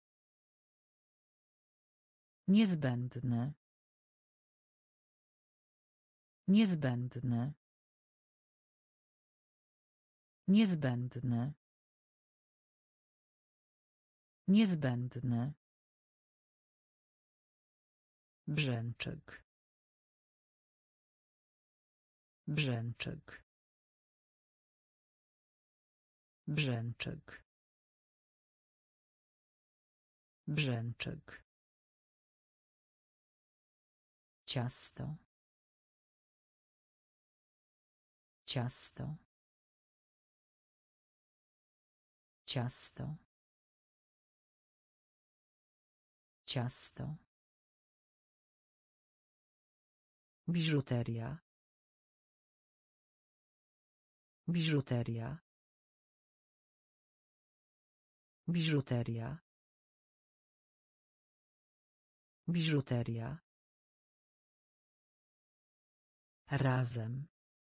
Niezbędne. Niezbędne. Niezbędne. Niezbędne. Brzęczyk. Brzęczyk. Brzęczyk. Brzęczyk. Ciasto. Ciasto. Ciasto. Ciasto. Biżuteria. Biżuteria. Biżuteria. Biżuteria. Razem.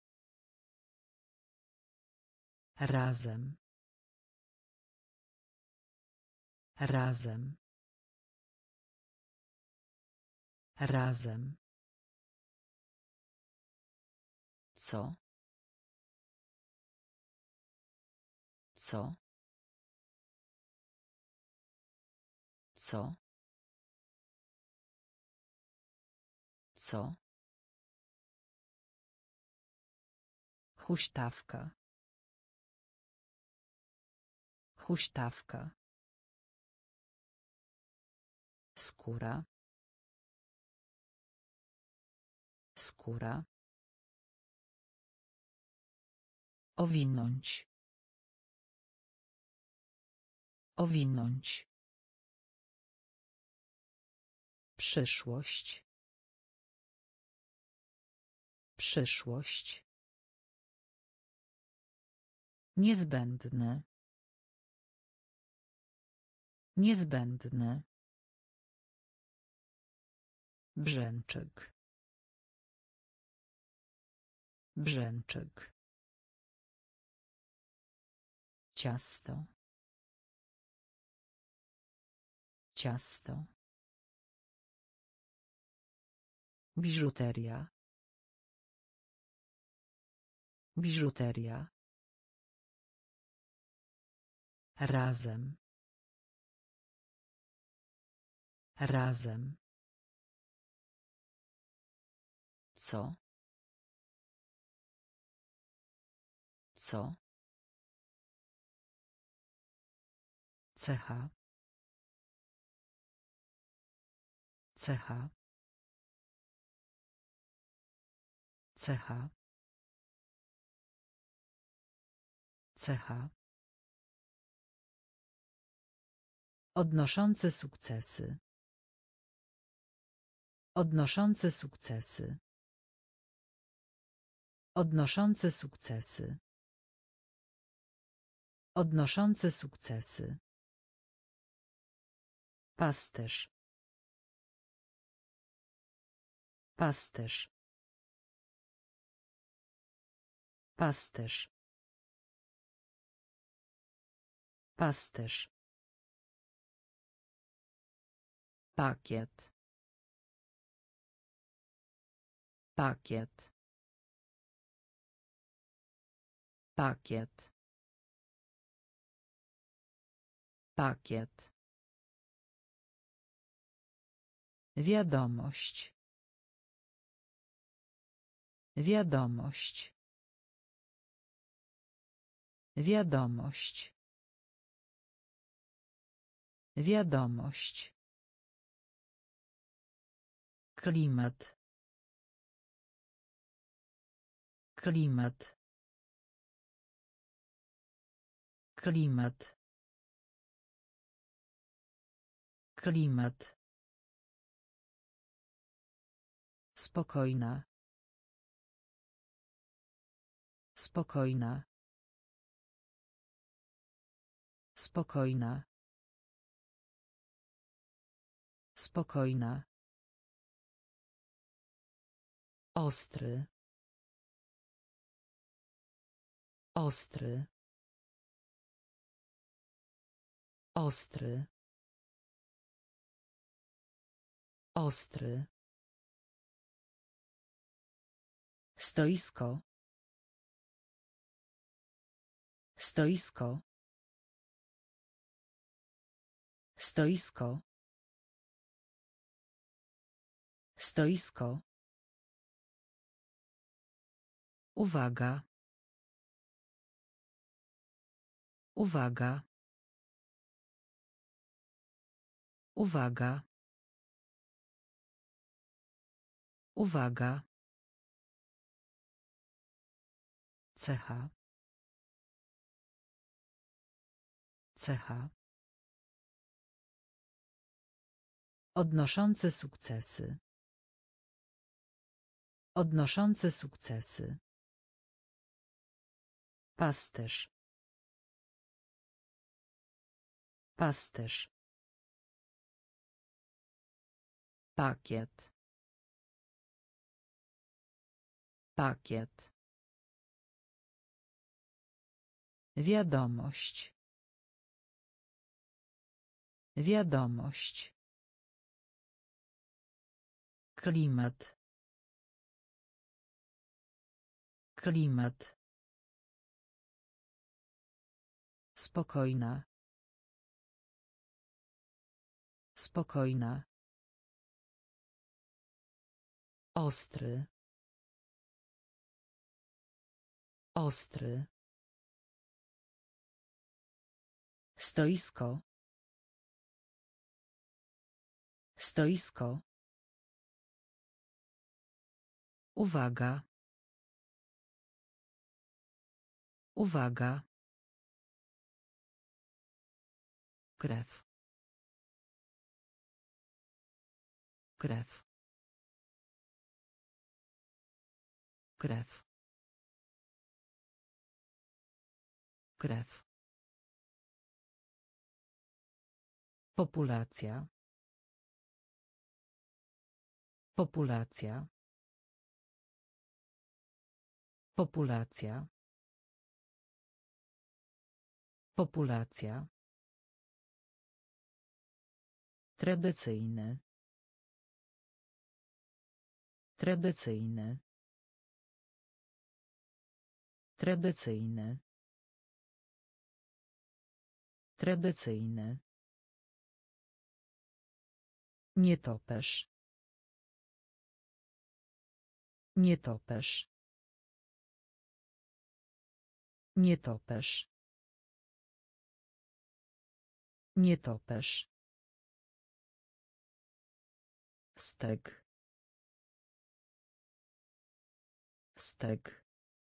Razem. Razem. Razem. Co? Co? Co? Co? Huśtawka. Huśtawka. Skóra. Skóra. Owinąć. Owinąć. Przyszłość. Przyszłość. Niezbędne. Niezbędne. Brzęczyk. Brzęczyk. Ciasto. Ciasto. Biżuteria. Biżuteria. Razem. Razem. Co? Co? Cecha. Cecha. Cecha. Cecha. Odnoszący sukcesy. Odnoszący sukcesy. Odnoszący sukcesy. Odnoszący sukcesy. Pasterz. Pasterz. Pasterz. Pasterz. Pakiet. Pakiet. Pakiet. Pakiet. Wiadomość. Wiadomość. Wiadomość. Wiadomość. Klimat. Klimat. Klimat. Klimat. Spokojna. Spokojna. Spokojna. Spokojna. Ostry. Ostry. Ostry. Ostry. Stoisko. Stoisko. Stoisko. Stoisko. Uwaga. Uwaga. Uwaga. Uwaga. Cecha. Cecha. Odnoszący sukcesy. Odnoszący sukcesy. Pasterz. Pasterz. Pakiet. Pakiet. Wiadomość. Wiadomość. Klimat. Klimat. Spokojna. Spokojna. Ostry. Ostry. Stoisko. Stoisko. Uwaga. Uwaga. Krew. Krew. Krew. Krew. Populacja. Populacja. Populacja. Populacja. Tradycyjny. Tradycyjny. Tradycyjny. Tradycyjny. Nietoperz. Nietoperz. Nietoperz. Nietoperz. Stek. Stek.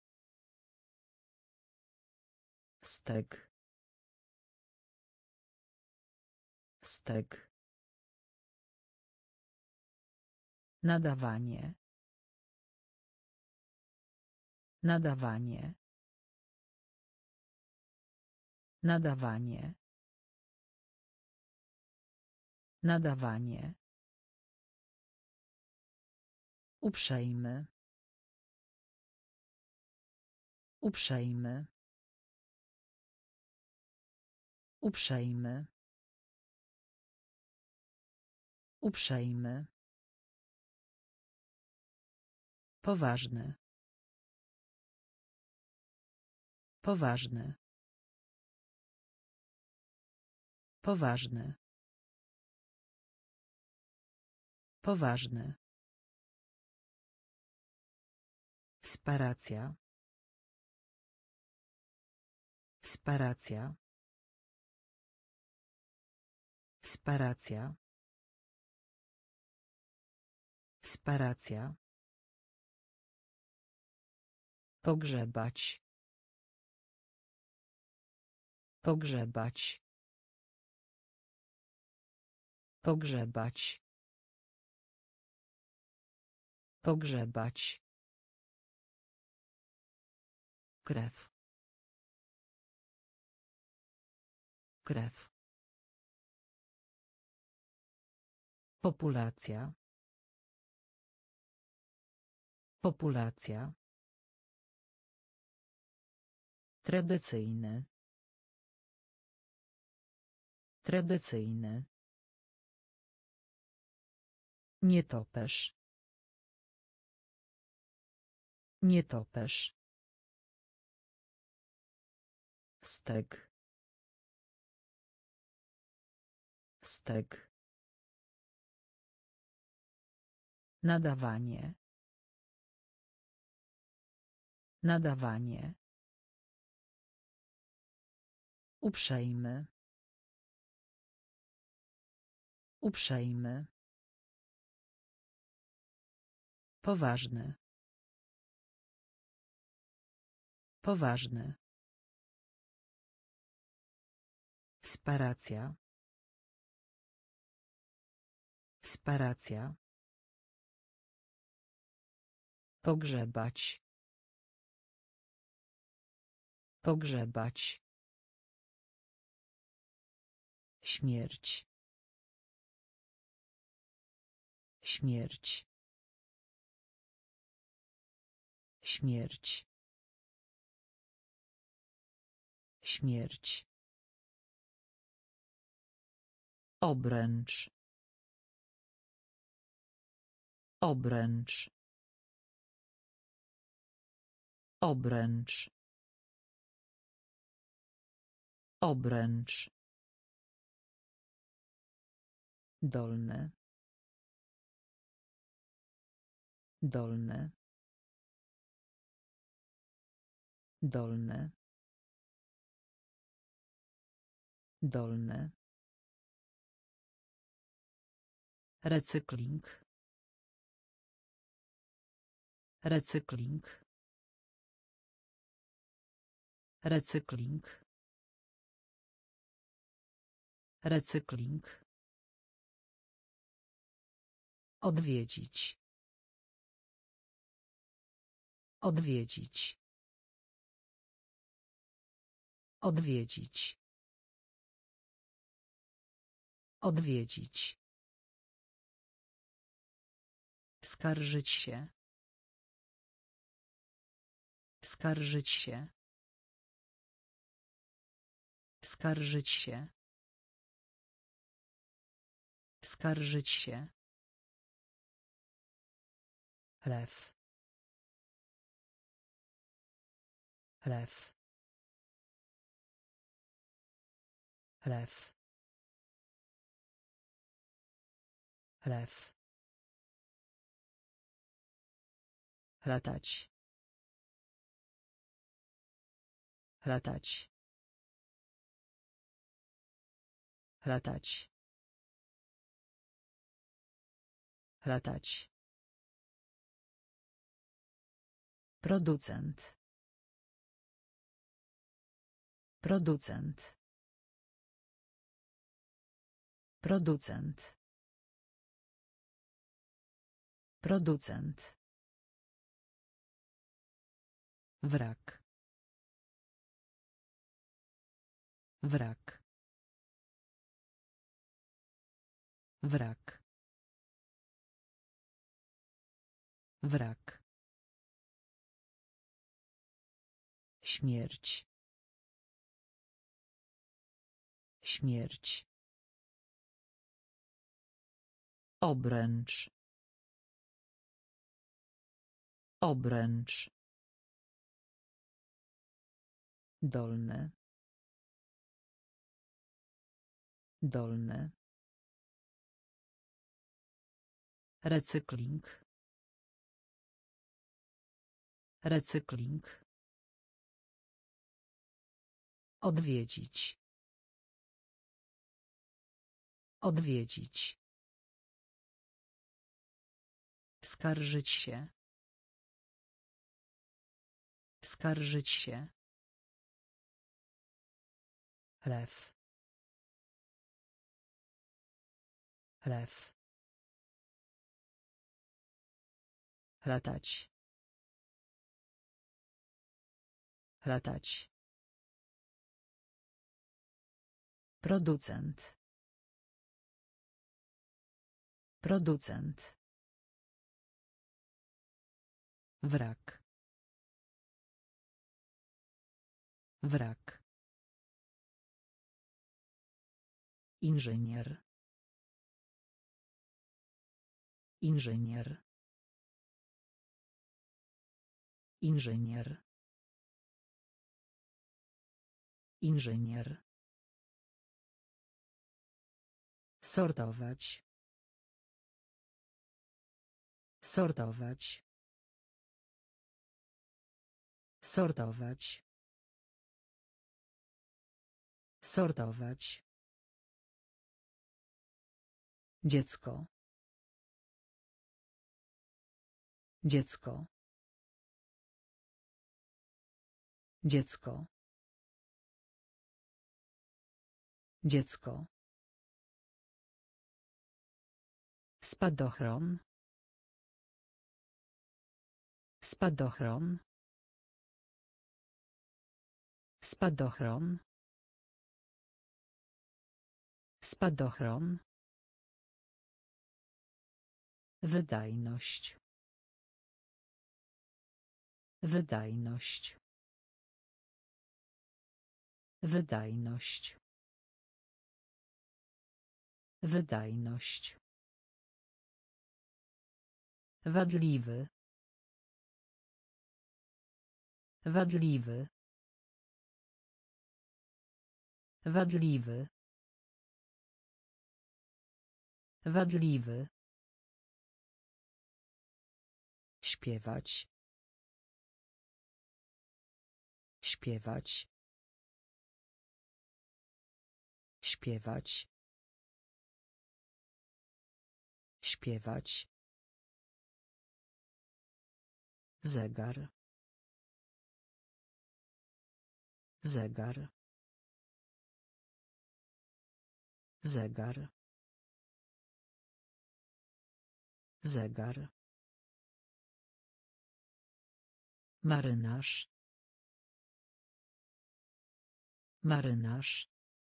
Stek. Stek. Nadawanie. Nadawanie. Nadawanie. Nadawanie. Uprzejmy. Uprzejmy. Uprzejmy. Uprzejmy. Poważny. Poważny. Poważny. Poważny. Sparacja. Sparacja. Sparacja. Sparacja. Pogrzebać. Pogrzebać. Pogrzebać. Pogrzebać. Krew. Krew. Populacja. Populacja. Tradycyjny. Tradycyjny. Nietoperz. Nietoperz. Stek. Stek. Nadawanie. Nadawanie. Uprzejmy. Uprzejmy. Poważny. Poważny. Sparacja. Sparacja. Pogrzebać. Pogrzebać. Śmierć. Śmierć. Śmierć. Śmierć. Obręcz. Obręcz. Obręcz. Obręcz. Dolny. Dolny. Dolny. Dolny. Recykling. Recykling. Recykling. Recykling. Odwiedzić. Odwiedzić. Odwiedzić. Odwiedzić. Skarżyć się. Skarżyć się. Skarżyć się. Skarżyć się. Lew. Lew. Lew. Lew. Latać. Latać. latać, latać, producent, producent, producent, producent, wrak, wrak, wrak, wrak, śmierć, śmierć, obręcz, obręcz, dolny, dolny, recykling, recykling, odwiedzić, odwiedzić, skarżyć się, skarżyć się, lew, lew, latać, latać, producent, producent, wrak, wrak, inżynier, inżynier, inżynier, inżynier, sortować, sortować, sortować, sortować, dziecko, dziecko, dziecko, dziecko, spadochron, spadochron, spadochron, spadochron, wydajność, wydajność, wydajność, wydajność, wadliwy, wadliwy, wadliwy, wadliwy, śpiewać, śpiewać, śpiewać, śpiewać, zegar, zegar, zegar, zegar, marynarz, marynarz,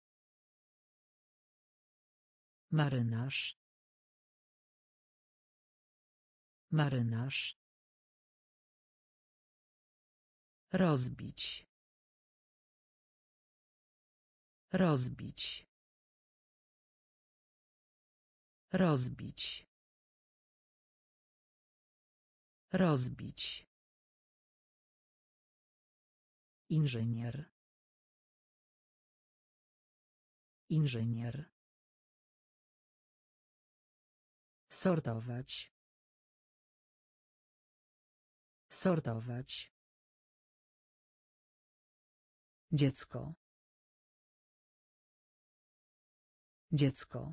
marynarz, marynarz, rozbić, rozbić, rozbić, rozbić, inżynier, inżynier, sortować, sortować, dziecko, Dziecko.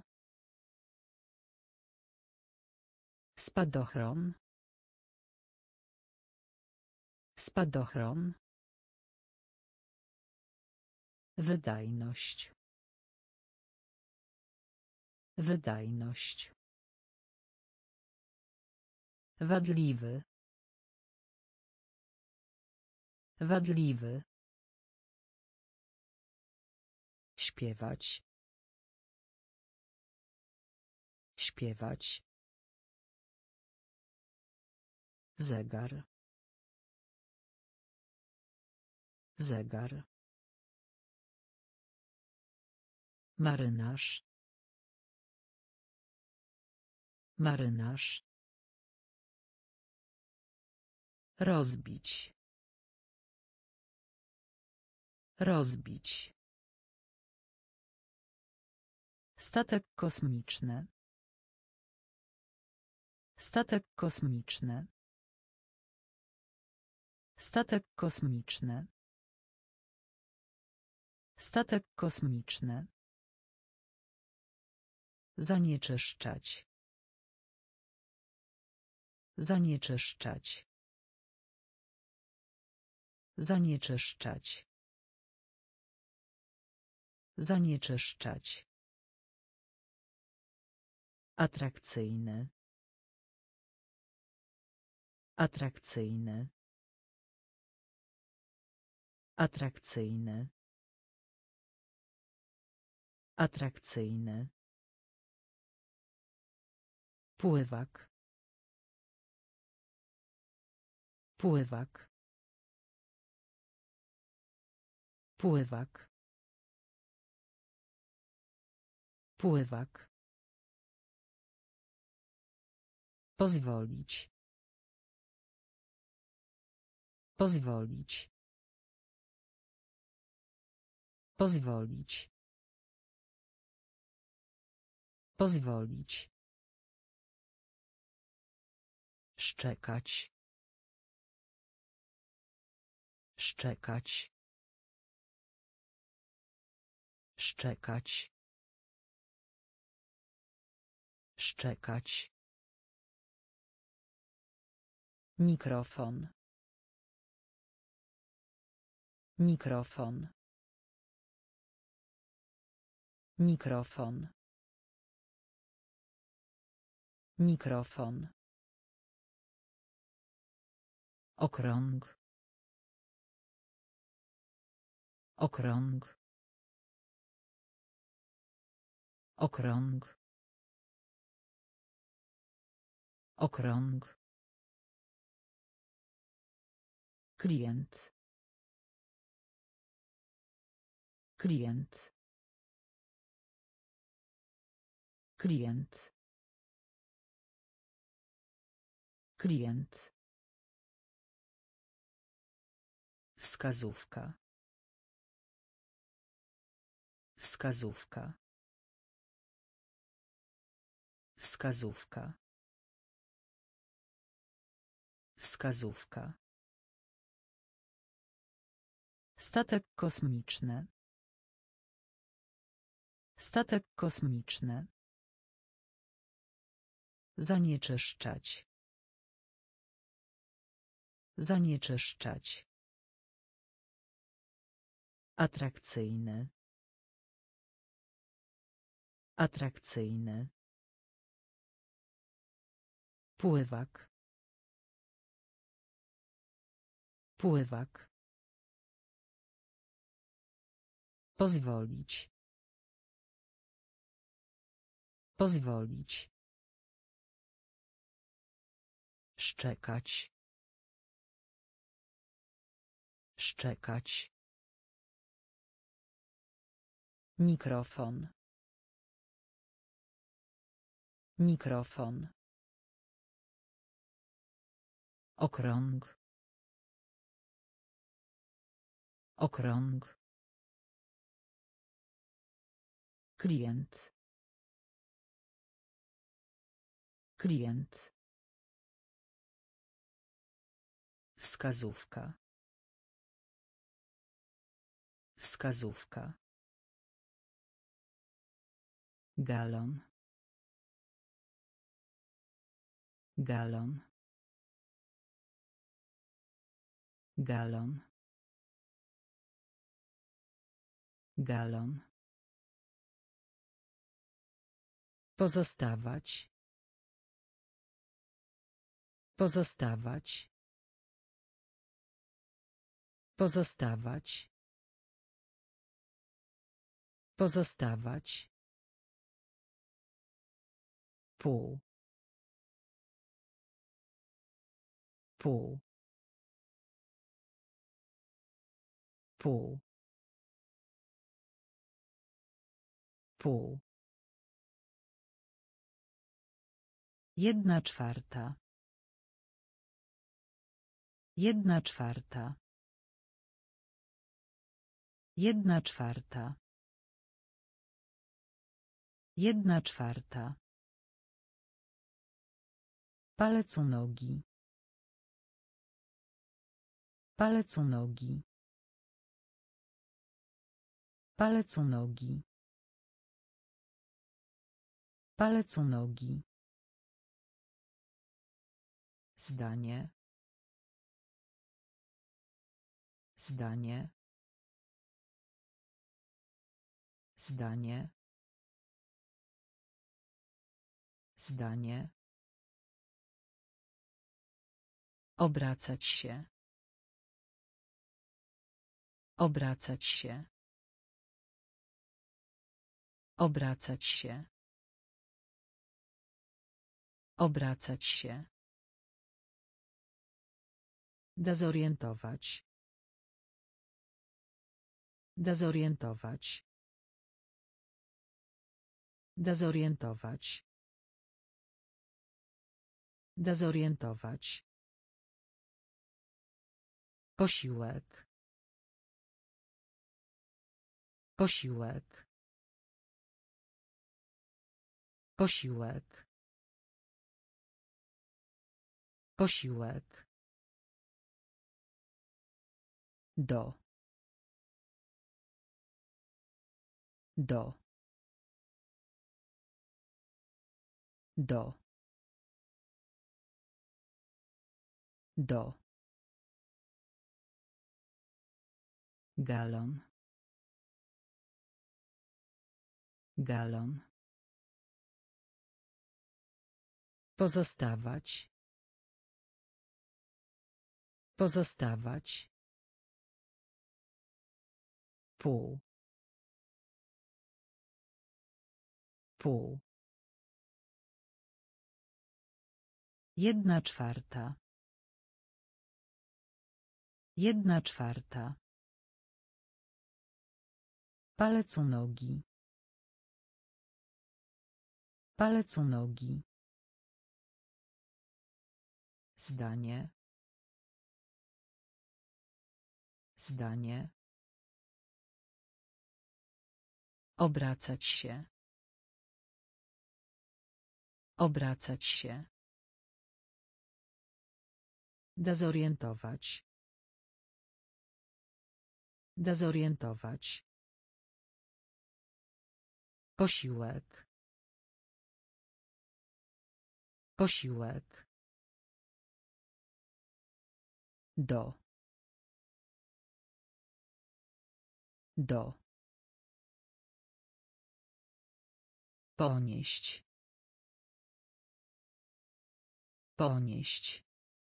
Spadochron. Spadochron. Wydajność. Wydajność. Wadliwy. Wadliwy. Śpiewać. Śpiewać. Zegar. Zegar. Marynarz. Marynarz. Rozbić. Rozbić. Statek kosmiczny. Statek kosmiczny. Statek kosmiczny. Statek kosmiczny. Zanieczyszczać. Zanieczyszczać. Zanieczyszczać. Zanieczyszczać. Atrakcyjny. Atrakcyjny. Atrakcyjny. Atrakcyjny. Pływak. Pływak. Pływak. Pływak. Pozwolić. Pozwolić. Pozwolić. Pozwolić. Szczekać. Szczekać. Szczekać. Szczekać. Mikrofon. Mikrofon. Mikrofon. Mikrofon. Okrąg. Okrąg. Okrąg. Okrąg. Klient. Klient. Klient. Klient. Wskazówka. Wskazówka. Wskazówka. Wskazówka. Statek kosmiczny. Statek kosmiczny. Zanieczyszczać. Zanieczyszczać. Atrakcyjny. Atrakcyjny. Pływak. Pływak. Pozwolić. Pozwolić. Szczekać. Szczekać. Mikrofon. Mikrofon. Okrąg. Okrąg. Klient. Klient. Wskazówka. Wskazówka. Galon. Galon. Galon. Galon. Pozostawać. Pozostawać. Pozostawać. Pozostawać. Pół. Pół. Pół. Pół. 1/4. 1/4. 1/4. 1/4. Palec u nogi. Palec u nogi. Palec u nogi. Palec u nogi. Zdanie. Zdanie. Zdanie. Zdanie. Obracać się. Obracać się. Obracać się. Obracać się. Dezorientować. Dezorientować. Dezorientować. Dezorientować. Posiłek. Posiłek. Posiłek. Posiłek. Do. Do. Do. Do. Galon. Galon. Pozostawać. Pozostawać. Pół. Pół. 1/4. 1/4. Palec u nogi. Palec u nogi. Zdanie. Zdanie. Obracać się. Obracać się. Dezorientować. Dezorientować. Posiłek. Posiłek. Do. Do. Ponieść. Ponieść.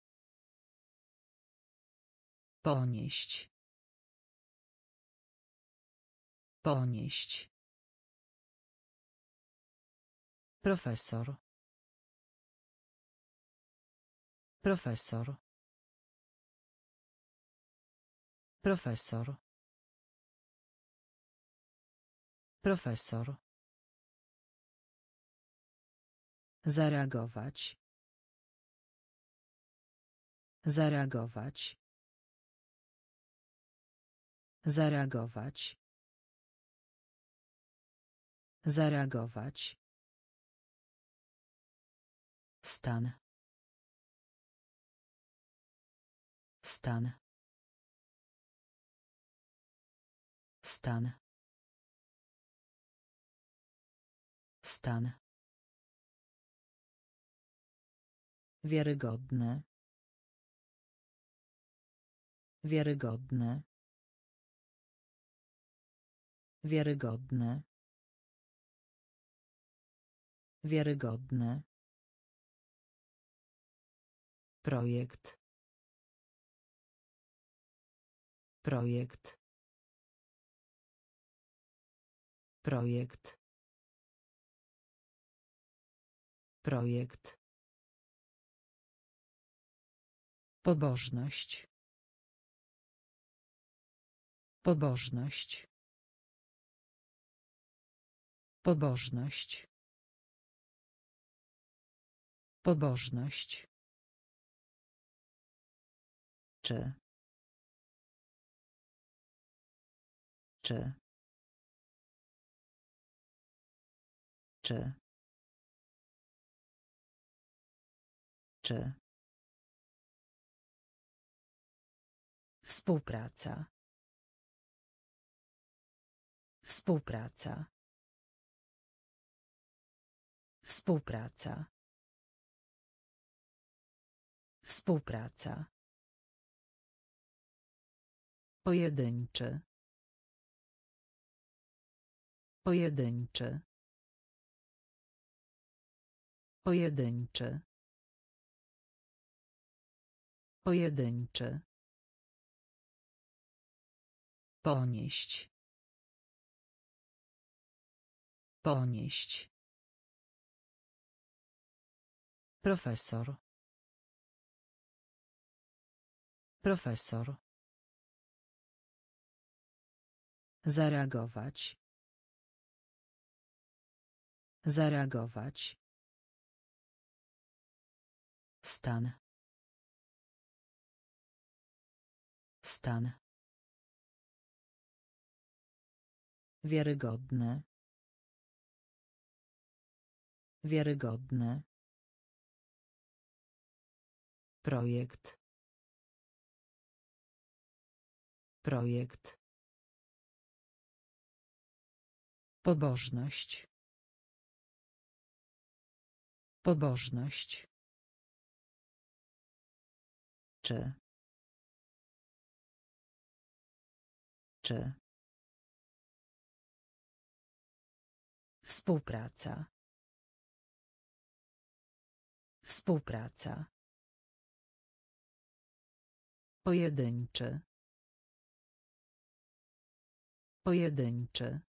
Ponieść. Ponieść. Profesor. Profesor. Profesor. Profesor. Zareagować. Zareagować. Zareagować. Zareagować. Stan. Stan. Stan. Stan. Wiarygodne. Wiarygodne. Wiarygodne. Wiarygodne. Projekt. Projekt. Projekt. Projekt. Pobożność. Pobożność. Pobożność. Pobożność. Czy. Czy. Czy. Czy. Współpraca. Współpraca. Współpraca. Współpraca. Pojedynczy. Pojedynczy. Pojedynczy. Pojedynczy. Ponieść. Ponieść. Profesor. Profesor. Zareagować. Zareagować. Stan. Stan. Wiarygodne. Wiarygodne. Projekt. Projekt. Pobożność. Pobożność. Czy. Czy. Współpraca. Współpraca. Pojedynczy. Pojedynczy.